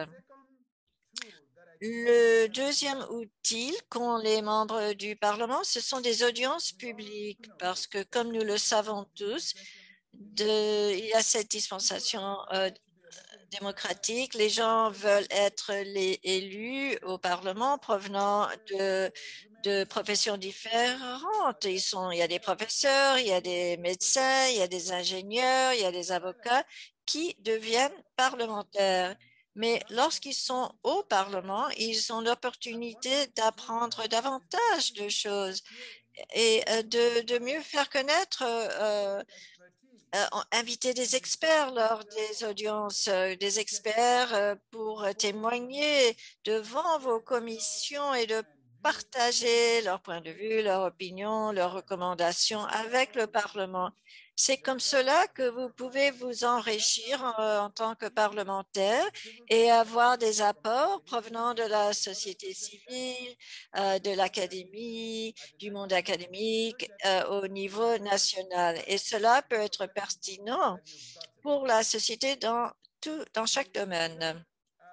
Le deuxième outil qu'ont les membres du Parlement, ce sont des audiences publiques parce que, comme nous le savons tous, de, il y a cette dispensation euh, démocratique. Les gens veulent être les élus au Parlement provenant de, de professions différentes. Ils sont, il y a des professeurs, il y a des médecins, il y a des ingénieurs, il y a des avocats qui deviennent parlementaires. Mais lorsqu'ils sont au Parlement, ils ont l'opportunité d'apprendre davantage de choses et euh, de, de mieux faire connaître euh, euh, inviter des experts lors des audiences, euh, des experts euh, pour témoigner devant vos commissions et de partager leur point de vue, leur opinion, leurs recommandations avec le Parlement. C'est comme cela que vous pouvez vous enrichir en, en tant que parlementaire et avoir des apports provenant de la société civile, euh, de l'académie, du monde académique euh, au niveau national. Et cela peut être pertinent pour la société dans, tout, dans chaque domaine.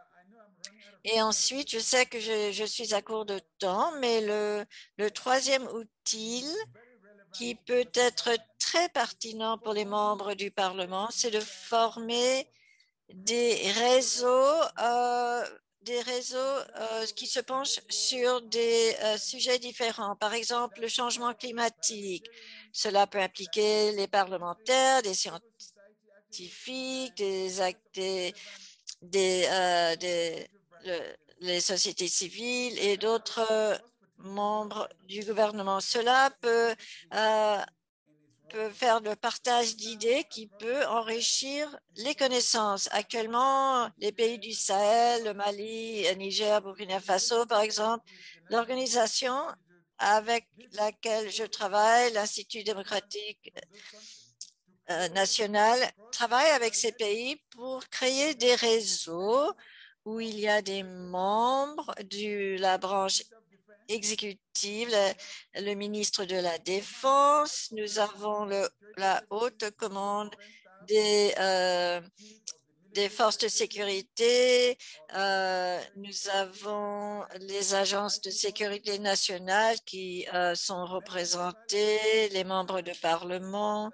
Et ensuite, je sais que je, je suis à court de temps, mais le, le troisième outil qui peut être très pertinent pour les membres du Parlement, c'est de former des réseaux, euh, des réseaux euh, qui se penchent sur des euh, sujets différents. Par exemple, le changement climatique. Cela peut impliquer les parlementaires, des scientifiques, des, des, des, euh, des le, les sociétés civiles et d'autres euh, membres du gouvernement. Cela peut euh, peut faire le partage d'idées qui peut enrichir les connaissances. Actuellement, les pays du Sahel, le Mali, le Niger, Burkina Faso, par exemple, l'organisation avec laquelle je travaille, l'Institut démocratique euh, nationales travaillent avec ces pays pour créer des réseaux où il y a des membres de la branche exécutive, le, le ministre de la Défense, nous avons le, la haute commande des, euh, des forces de sécurité, euh, nous avons les agences de sécurité nationale qui euh, sont représentées, les membres de parlement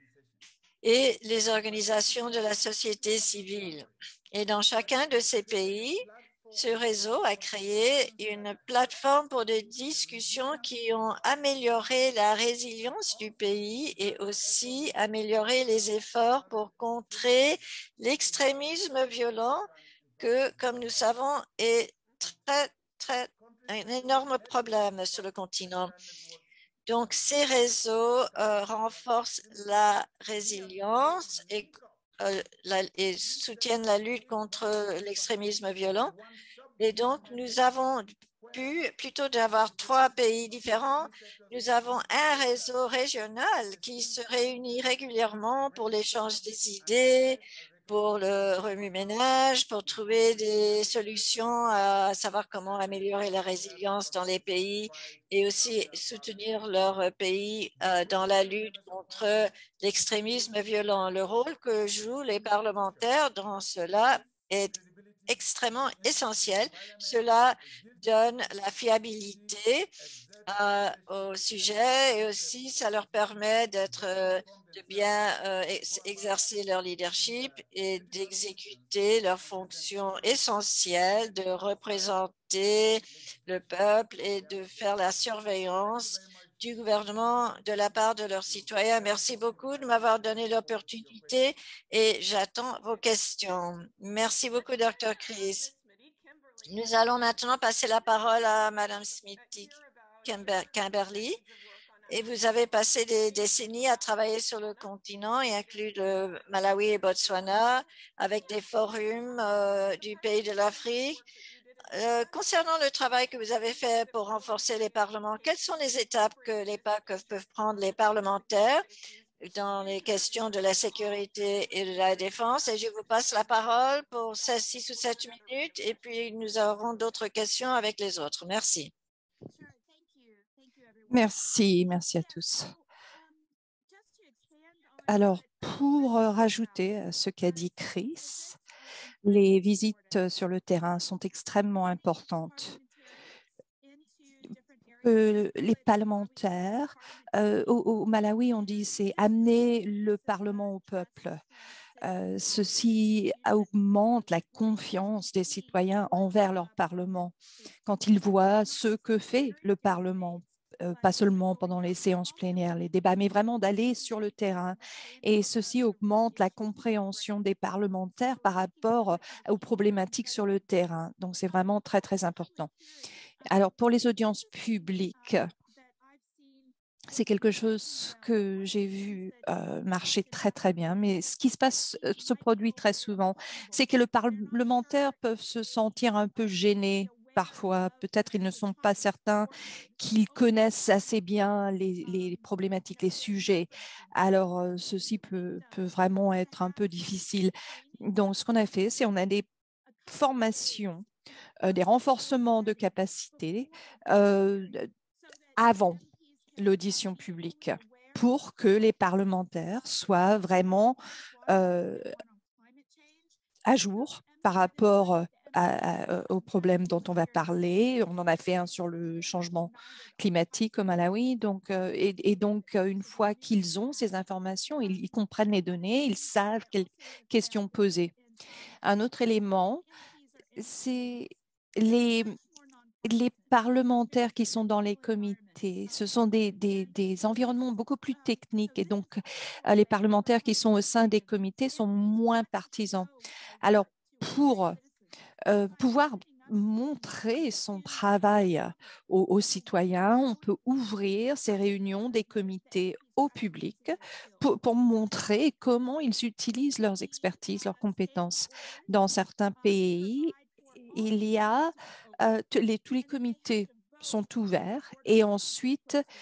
et les organisations de la société civile. Et dans chacun de ces pays, ce réseau a créé une plateforme pour des discussions qui ont amélioré la résilience du pays et aussi amélioré les efforts pour contrer l'extrémisme violent que, comme nous savons, est très, très, un énorme problème sur le continent. Donc, ces réseaux euh, renforcent la résilience et, euh, la, et soutiennent la lutte contre l'extrémisme violent. Et donc, nous avons pu, plutôt d'avoir trois pays différents, nous avons un réseau régional qui se réunit régulièrement pour l'échange des idées, pour le remue-ménage, pour trouver des solutions à savoir comment améliorer la résilience dans les pays et aussi soutenir leur pays euh, dans la lutte contre l'extrémisme violent. Le rôle que jouent les parlementaires dans cela est extrêmement essentiel. Cela donne la fiabilité euh, au sujet et aussi ça leur permet d'être euh, de bien euh, ex exercer leur leadership et d'exécuter leurs fonctions essentielles de représenter le peuple et de faire la surveillance du gouvernement de la part de leurs citoyens. Merci beaucoup de m'avoir donné l'opportunité et j'attends vos questions. Merci beaucoup, docteur Chris. Nous allons maintenant passer la parole à Madame Smithy Kimberly. Et vous avez passé des décennies à travailler sur le continent et inclut le Malawi et Botswana avec des forums euh, du pays de l'Afrique. Euh, concernant le travail que vous avez fait pour renforcer les parlements, quelles sont les étapes que les P A C peuvent prendre les parlementaires dans les questions de la sécurité et de la défense? Et je vous passe la parole pour six ou sept minutes et puis nous aurons d'autres questions avec les autres. Merci. Merci, merci à tous. Alors, pour rajouter à ce qu'a dit Chris, les visites sur le terrain sont extrêmement importantes. Euh, les parlementaires, euh, au, au Malawi, on dit c'est amener le Parlement au peuple. Euh, ceci augmente la confiance des citoyens envers leur Parlement quand ils voient ce que fait le Parlement. Euh, pas seulement pendant les séances plénières, les débats, mais vraiment d'aller sur le terrain. Et ceci augmente la compréhension des parlementaires par rapport aux problématiques sur le terrain. Donc, c'est vraiment très, très important. Alors, pour les audiences publiques, c'est quelque chose que j'ai vu euh, marcher très, très bien. Mais ce qui se passe, se produit très souvent, c'est que les parlementaires peuvent se sentir un peu gênés parfois. Peut-être ils ne sont pas certains qu'ils connaissent assez bien les, les problématiques, les sujets. Alors, euh, ceci peut, peut vraiment être un peu difficile. Donc, ce qu'on a fait, c'est on a des formations, euh, des renforcements de capacités euh, avant l'audition publique pour que les parlementaires soient vraiment euh, à jour par rapport à, à, aux problèmes dont on va parler. On en a fait un sur le changement climatique au Malawi. Donc, euh, et, et, donc, une fois qu'ils ont ces informations, ils, ils comprennent les données, ils savent quelles questions poser. Un autre élément, c'est les les parlementaires qui sont dans les comités, ce sont des, des, des environnements beaucoup plus techniques et donc euh, les parlementaires qui sont au sein des comités sont moins partisans. Alors, pour euh, pouvoir montrer son travail aux, aux citoyens, on peut ouvrir ces réunions des comités au public pour, pour montrer comment ils utilisent leurs expertises, leurs compétences. Dans certains pays, il y a euh, les, tous les comités sont ouverts et ensuite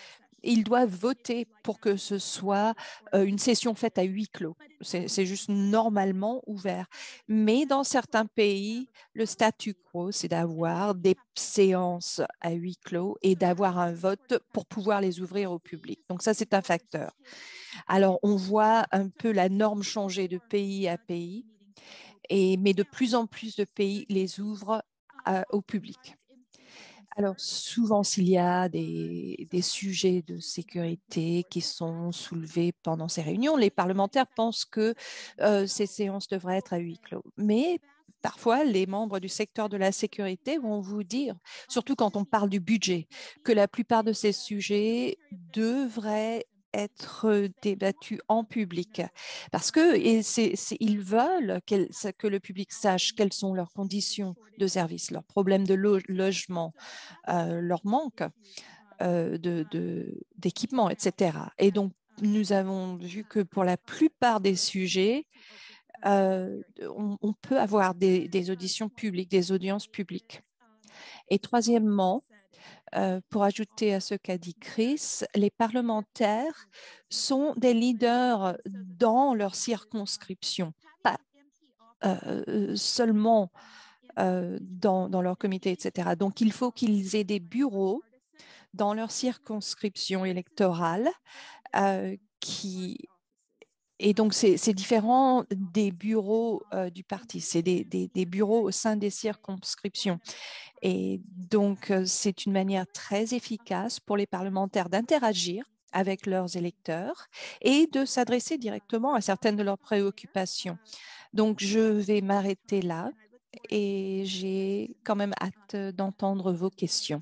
ils doivent voter pour que ce soit euh, une session faite à huis clos. C'est juste normalement ouvert. Mais dans certains pays, le statu quo, c'est d'avoir des séances à huis clos et d'avoir un vote pour pouvoir les ouvrir au public. Donc ça, c'est un facteur. Alors, on voit un peu la norme changer de pays à pays, et, mais de plus en plus de pays les ouvrent à, au public. Alors, souvent, s'il y a des, des, sujets de sécurité qui sont soulevés pendant ces réunions, les parlementaires pensent que euh, ces séances devraient être à huis clos. Mais parfois, les membres du secteur de la sécurité vont vous dire, surtout quand on parle du budget, que la plupart de ces sujets devraient être débattus en public parce qu'ils veulent que le public sache quelles sont leurs conditions de service, leurs problèmes de lo logement, euh, leur manque euh, d'équipement, de, de, et cetera. Et donc, nous avons vu que pour la plupart des sujets, euh, on, on peut avoir des, des auditions publiques, des audiences publiques. Et troisièmement, Euh, pour ajouter à ce qu'a dit Chris, les parlementaires sont des leaders dans leur circonscription, pas euh, seulement euh, dans, dans leur comité, et cetera. Donc, il faut qu'ils aient des bureaux dans leur circonscription électorale euh, qui... Et donc, c'est différent des bureaux euh, du parti, c'est des, des, des bureaux au sein des circonscriptions. Et donc, c'est une manière très efficace pour les parlementaires d'interagir avec leurs électeurs et de s'adresser directement à certaines de leurs préoccupations. Donc, je vais m'arrêter là et j'ai quand même hâte d'entendre vos questions.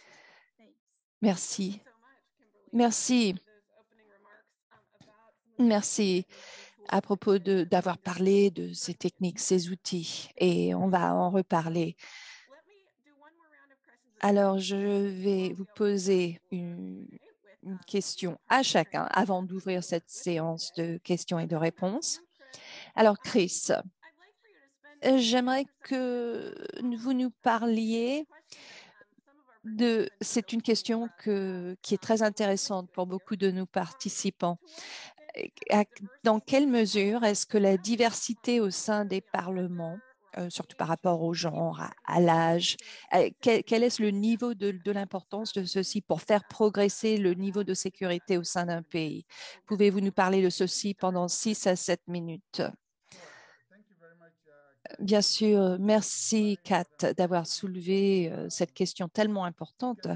Merci. Merci. Merci à propos d'avoir parlé de ces techniques, ces outils, et on va en reparler. Alors, je vais vous poser une, une question à chacun avant d'ouvrir cette séance de questions et de réponses. Alors, Chris, j'aimerais que vous nous parliez de... C'est une question que, qui est très intéressante pour beaucoup de nos participants. Dans quelle mesure est-ce que la diversité au sein des parlements, euh, surtout par rapport au genre, à, à l'âge, euh, quel, quel est le niveau de, de l'importance de ceci pour faire progresser le niveau de sécurité au sein d'un pays? Pouvez-vous nous parler de ceci pendant six à sept minutes? Bien sûr, merci Kat d'avoir soulevé euh, cette question tellement importante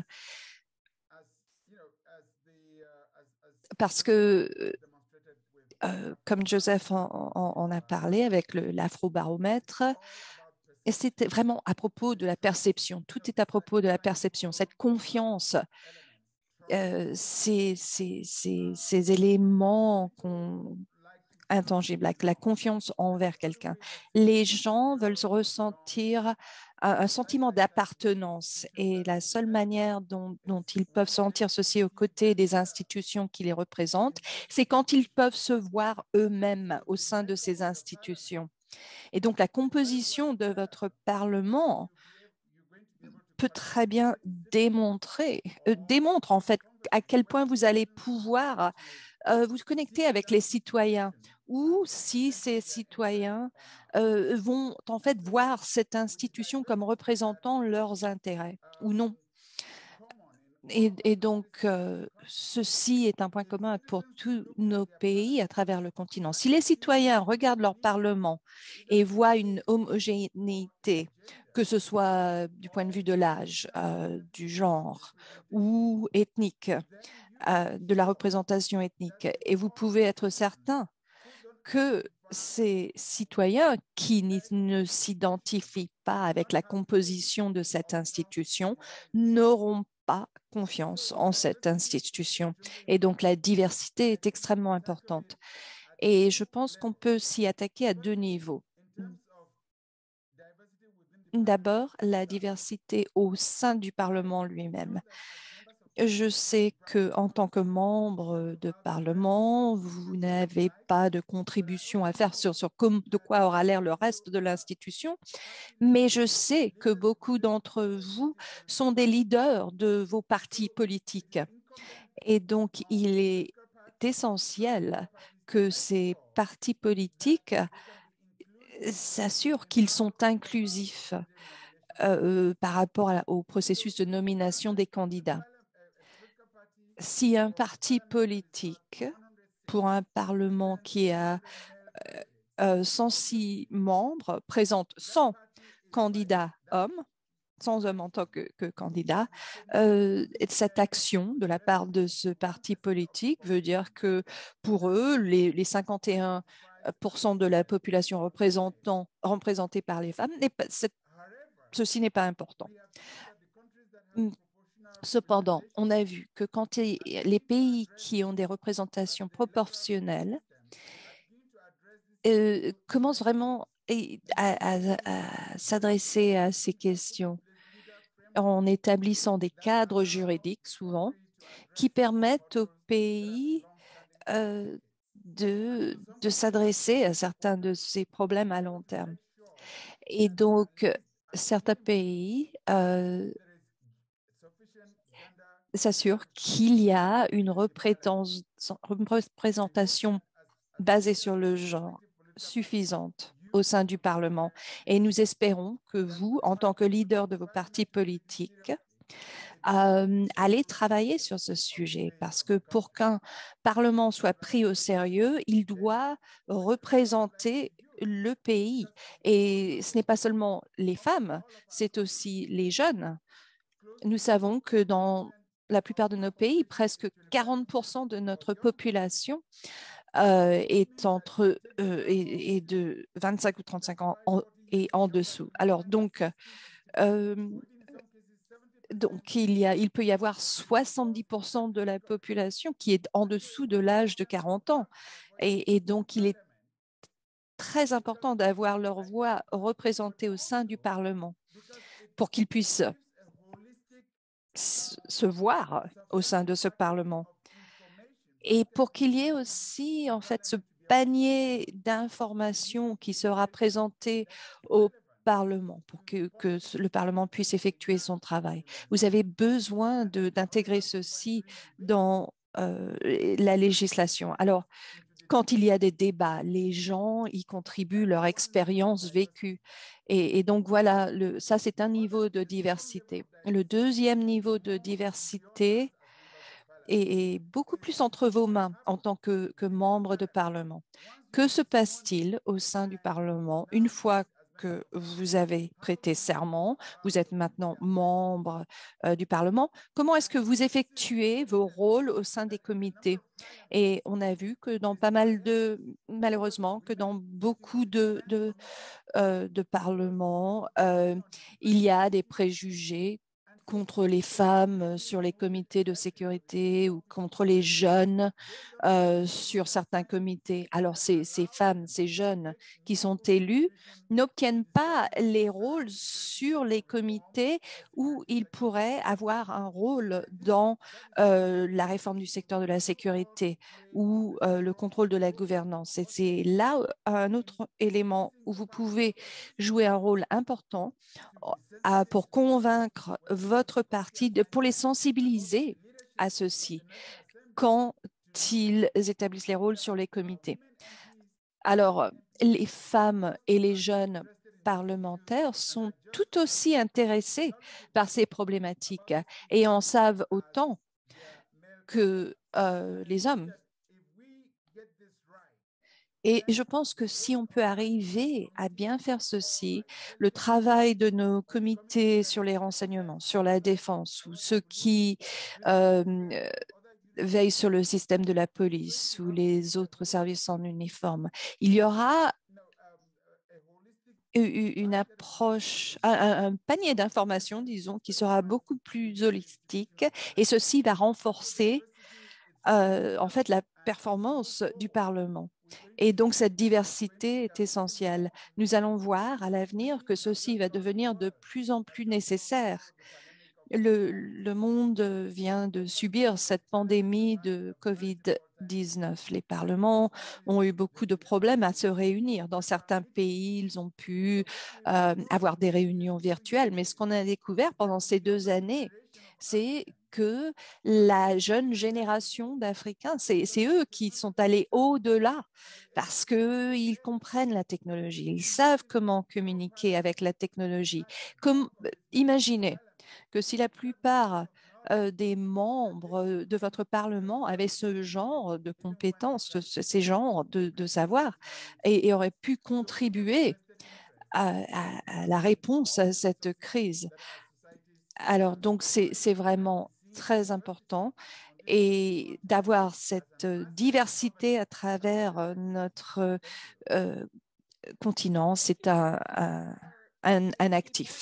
parce que Euh, comme Joseph en, en, en, a parlé avec l'afrobaromètre, et c'était vraiment à propos de la perception. Tout est à propos de la perception. Cette confiance, euh, ces, ces, ces, ces éléments qu'on intangible, la, la confiance envers quelqu'un. Les gens veulent se ressentir un, un sentiment d'appartenance et la seule manière dont, dont ils peuvent sentir ceci aux côtés des institutions qui les représentent, c'est quand ils peuvent se voir eux-mêmes au sein de ces institutions. Et donc la composition de votre Parlement peut très bien démontrer, euh, démontre en fait à quel point vous allez pouvoir euh, vous connecter avec les citoyens ou si ces citoyens euh, vont en fait voir cette institution comme représentant leurs intérêts ou non. Et, et donc, euh, ceci est un point commun pour tous nos pays à travers le continent. Si les citoyens regardent leur Parlement et voient une homogénéité, que ce soit du point de vue de l'âge, euh, du genre ou ethnique, euh, de la représentation ethnique, et vous pouvez être certain que ces citoyens qui ne s'identifient pas avec la composition de cette institution n'auront pas confiance en cette institution. Et donc, la diversité est extrêmement importante. Et je pense qu'on peut s'y attaquer à deux niveaux. D'abord, la diversité au sein du Parlement lui-même. Je sais qu'en tant que membre de Parlement, vous n'avez pas de contribution à faire sur, sur de quoi aura l'air le reste de l'institution, mais je sais que beaucoup d'entre vous sont des leaders de vos partis politiques. Et donc, il est essentiel que ces partis politiques s'assurent qu'ils sont inclusifs euh, par rapport à, au processus de nomination des candidats. Si un parti politique, pour un parlement qui a euh, cent six membres, présente cent candidats hommes, sans hommes en tant que, que candidat, euh, cette action de la part de ce parti politique veut dire que pour eux, les, les cinquante et un pour cent de la population représentant, représentée par les femmes, n'est pas, ceci n'est pas important. Cependant, on a vu que quand les pays qui ont des représentations proportionnelles euh, commencent vraiment à, à, à s'adresser à ces questions en établissant des cadres juridiques, souvent, qui permettent aux pays euh, de, de s'adresser à certains de ces problèmes à long terme. Et donc, certains pays euh, s'assurent qu'il y a une représentation basée sur le genre suffisante au sein du Parlement. Et nous espérons que vous, en tant que leader de vos partis politiques, euh, allez travailler sur ce sujet parce que pour qu'un Parlement soit pris au sérieux, il doit représenter le pays. Et ce n'est pas seulement les femmes, c'est aussi les jeunes. Nous savons que dans la plupart de nos pays, presque quarante pour cent de notre population euh, est entre euh, et, et de vingt-cinq ou trente-cinq ans en, et en dessous. Alors donc, euh, donc il, y a, il peut y avoir soixante-dix pour cent de la population qui est en dessous de l'âge de quarante ans. Et, et donc, il est très important d'avoir leur voix représentée au sein du Parlement pour qu'ils puissent se voir au sein de ce Parlement. Et pour qu'il y ait aussi, en fait, ce panier d'informations qui sera présenté au Parlement pour que, que, le Parlement puisse effectuer son travail. Vous avez besoin d'intégrer ceci dans euh, la législation. Alors, quand il y a des débats, les gens y contribuent leur expérience vécue. Et, et donc, voilà, le, ça, c'est un niveau de diversité. Le deuxième niveau de diversité est, est beaucoup plus entre vos mains en tant que, que membre de Parlement. Que se passe-t-il au sein du Parlement une fois que vous avez prêté serment, vous êtes maintenant membre euh, du Parlement? Comment est-ce que vous effectuez vos rôles au sein des comités? Et on a vu que dans pas mal de, malheureusement, que dans beaucoup de, de, euh, de parlements, euh, il y a des préjugés contre les femmes sur les comités de sécurité ou contre les jeunes euh, sur certains comités. Alors, ces, ces femmes, ces jeunes qui sont élus n'obtiennent pas les rôles sur les comités où ils pourraient avoir un rôle dans euh, la réforme du secteur de la sécurité ou euh, le contrôle de la gouvernance. Et c'est là un autre élément où vous pouvez jouer un rôle important à, pour convaincre votre parti, de, pour les sensibiliser à ceci quand ils établissent les rôles sur les comités. Alors, les femmes et les jeunes parlementaires sont tout aussi intéressés par ces problématiques et en savent autant que euh, les hommes. Et je pense que si on peut arriver à bien faire ceci, le travail de nos comités sur les renseignements, sur la défense, ou ceux qui euh, veillent sur le système de la police ou les autres services en uniforme, il y aura une approche, un, un panier d'informations, disons, qui sera beaucoup plus holistique et ceci va renforcer euh, en fait la performance du Parlement. Et donc, cette diversité est essentielle. Nous allons voir à l'avenir que ceci va devenir de plus en plus nécessaire. Le, le monde vient de subir cette pandémie de COVID dix-neuf. Les parlements ont eu beaucoup de problèmes à se réunir. Dans certains pays, ils ont pu euh, avoir des réunions virtuelles. Mais ce qu'on a découvert pendant ces deux années, c'est que la jeune génération d'Africains, c'est eux qui sont allés au-delà parce qu'ils comprennent la technologie, ils savent comment communiquer avec la technologie. Comme, imaginez que si la plupart euh, des membres de votre Parlement avaient ce genre de compétences, ce, ces genres de, de savoir et, et auraient pu contribuer à, à, à la réponse à cette crise. Alors, donc, c'est vraiment très important et d'avoir cette diversité à travers notre euh, continent, c'est un, un, un, un actif.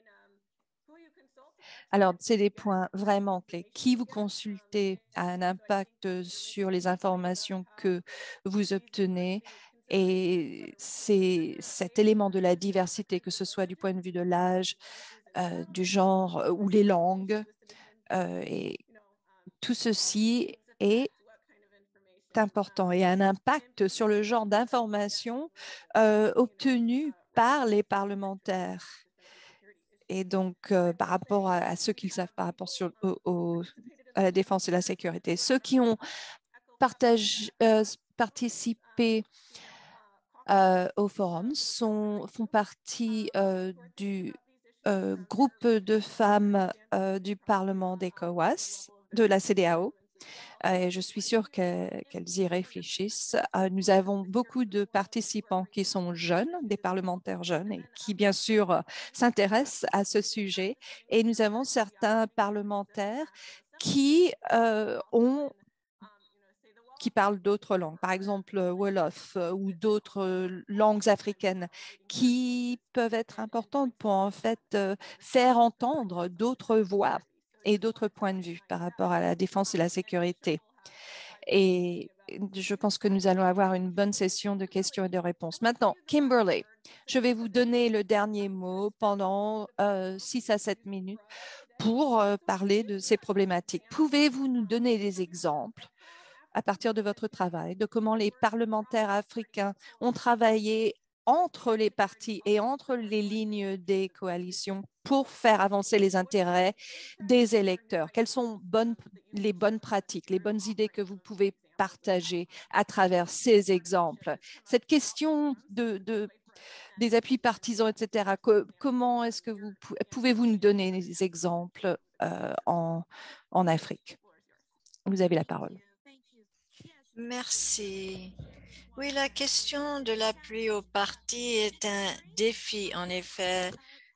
Alors, c'est des points vraiment clés. Qui vous consultez a un impact sur les informations que vous obtenez. Et c'est cet élément de la diversité, que ce soit du point de vue de l'âge, euh, du genre euh, ou les langues. Euh, et tout ceci est important et a un impact sur le genre d'informations euh, obtenues par les parlementaires. Et donc, euh, par rapport à, à ceux qui le savent, par rapport sur, au, au, à la défense et la sécurité. Ceux qui ont partage, euh, participé euh, au forum sont, font partie euh, du euh, groupe de femmes euh, du Parlement d'ECOWAS, de la C D A O. Et je suis sûre qu'elles y réfléchissent. Euh, nous avons beaucoup de participants qui sont jeunes, des parlementaires jeunes, et qui, bien sûr, euh, s'intéressent à ce sujet. Et nous avons certains parlementaires qui euh, ont qui parlent d'autres langues, par exemple Wolof euh, ou d'autres euh, langues africaines, qui peuvent être importantes pour en fait euh, faire entendre d'autres voix et d'autres points de vue par rapport à la défense et la sécurité. Et je pense que nous allons avoir une bonne session de questions et de réponses. Maintenant, Kimberly, je vais vous donner le dernier mot pendant euh, six à sept minutes pour euh, parler de ces problématiques. Pouvez-vous nous donner des exemples à partir de votre travail, de comment les parlementaires africains ont travaillé entre les partis et entre les lignes des coalitions pour faire avancer les intérêts des électeurs? Quelles sont bonnes, les bonnes pratiques, les bonnes idées que vous pouvez partager à travers ces exemples? Cette question de, de des appuis partisans, et cetera. Que, comment est-ce que vous pouvez-vous nous donner des exemples euh, en, en Afrique? Vous avez la parole. Merci. Oui, la question de l'appui au parti est un défi, en effet.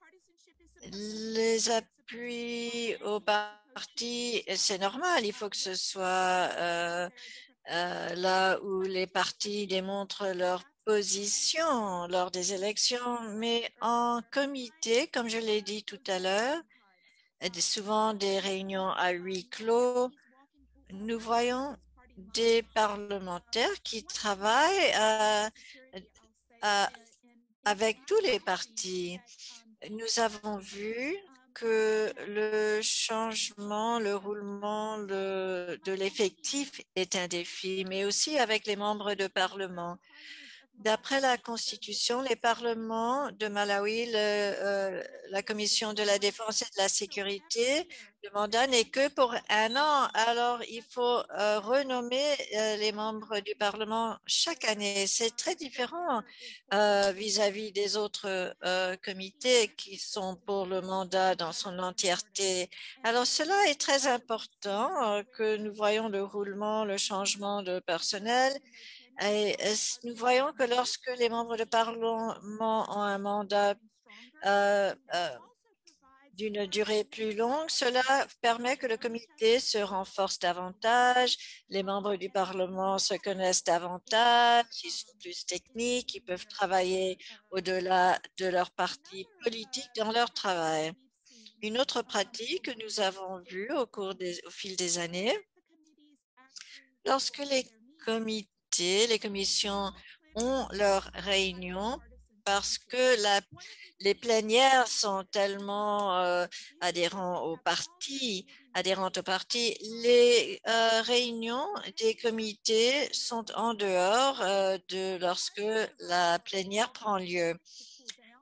Les appuis au parti, c'est normal, il faut que ce soit euh, euh, là où les partis démontrent leur position lors des élections, mais en comité, comme je l'ai dit tout à l'heure, souvent des réunions à huis clos, nous voyons des parlementaires qui travaillent à, à, avec tous les partis. Nous avons vu que le changement, le roulement le, de l'effectif est un défi, mais aussi avec les membres de parlement. D'après la Constitution, les parlements de Malawi, le, euh, la Commission de la défense et de la sécurité, le mandat n'est que pour un an. Alors, il faut euh, renommer euh, les membres du Parlement chaque année. C'est très différent euh, vis-à-vis des autres euh, comités qui sont pour le mandat dans son entièreté. Alors, cela est très important euh, que nous voyons le roulement, le changement de personnel. Et nous voyons que lorsque les membres de Parlement ont un mandat euh, euh, d'une durée plus longue, cela permet que le comité se renforce davantage, les membres du Parlement se connaissent davantage, ils sont plus techniques, ils peuvent travailler au-delà de leur parti politique dans leur travail. Une autre pratique que nous avons vue au cours des, au fil des années, lorsque les comités, les commissions ont leurs réunions parce que la, les plénières sont tellement euh, adhérents au parti, adhérentes au parti, les euh, réunions des comités sont en dehors euh, de lorsque la plénière prend lieu.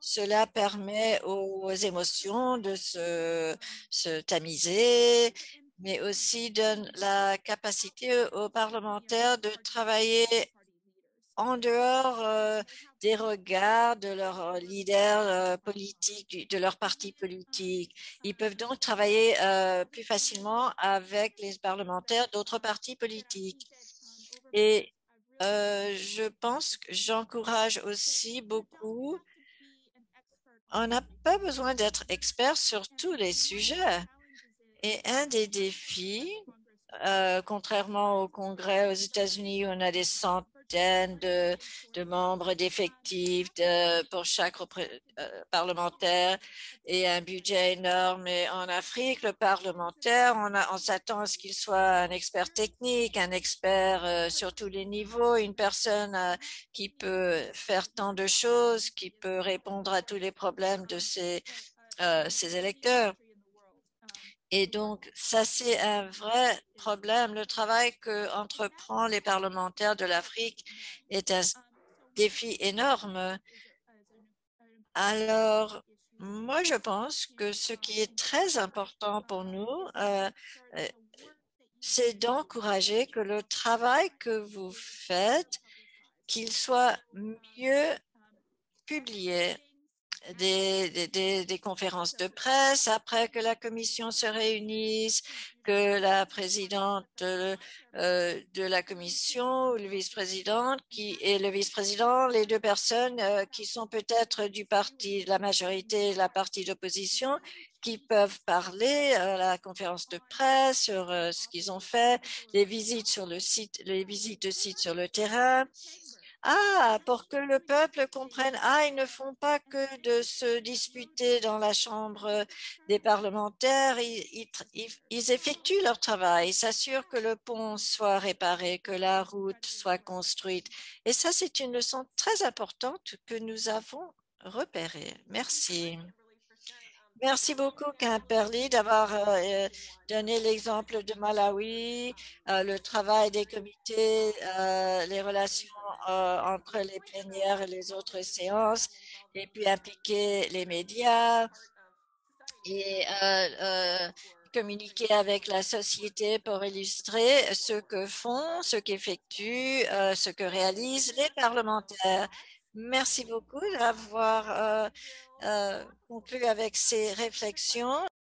Cela permet aux émotions de se, se tamiser, mais aussi donne la capacité aux parlementaires de travailler en dehors euh, des regards de leurs leaders euh, politiques, de leur parti politique. Ils peuvent donc travailler euh, plus facilement avec les parlementaires d'autres partis politiques. Et euh, je pense que j'encourage aussi beaucoup. On n'a pas besoin d'être expert sur tous les sujets. Et un des défis, euh, contrairement au Congrès aux États-Unis, où on a des centaines de, de membres d'effectifs de, pour chaque euh, parlementaire et un budget énorme. Et en Afrique, le parlementaire, on, a, on s'attend à ce qu'il soit un expert technique, un expert euh, sur tous les niveaux, une personne euh, qui peut faire tant de choses, qui peut répondre à tous les problèmes de ses, euh, ses électeurs. Et donc, ça, c'est un vrai problème. Le travail que entreprend les parlementaires de l'Afrique est un défi énorme. Alors, moi, je pense que ce qui est très important pour nous, euh, euh, c'est d'encourager que le travail que vous faites, qu'il soit mieux publié. Des, des, des conférences de presse après que la commission se réunisse, que la présidente euh, de la commission ou le vice-président qui et le vice-président, les deux personnes euh, qui sont peut-être du parti de la majorité et la partie d'opposition, qui peuvent parler à la conférence de presse sur euh, ce qu'ils ont fait, les visites sur le site, les visites de site sur le terrain. Ah, pour que le peuple comprenne, ah, ils ne font pas que de se disputer dans la chambre des parlementaires, ils, ils, ils effectuent leur travail, ils s'assurent que le pont soit réparé, que la route soit construite. Et ça, c'est une leçon très importante que nous avons repérée. Merci. Merci beaucoup, Quimperly, d'avoir euh, donné l'exemple de Malawi, euh, le travail des comités, euh, les relations euh, entre les plénières et les autres séances, et puis impliquer les médias et euh, euh, communiquer avec la société pour illustrer ce que font, ce qu'effectuent, euh, ce que réalisent les parlementaires. Merci beaucoup d'avoir euh, euh, conclu avec ces réflexions.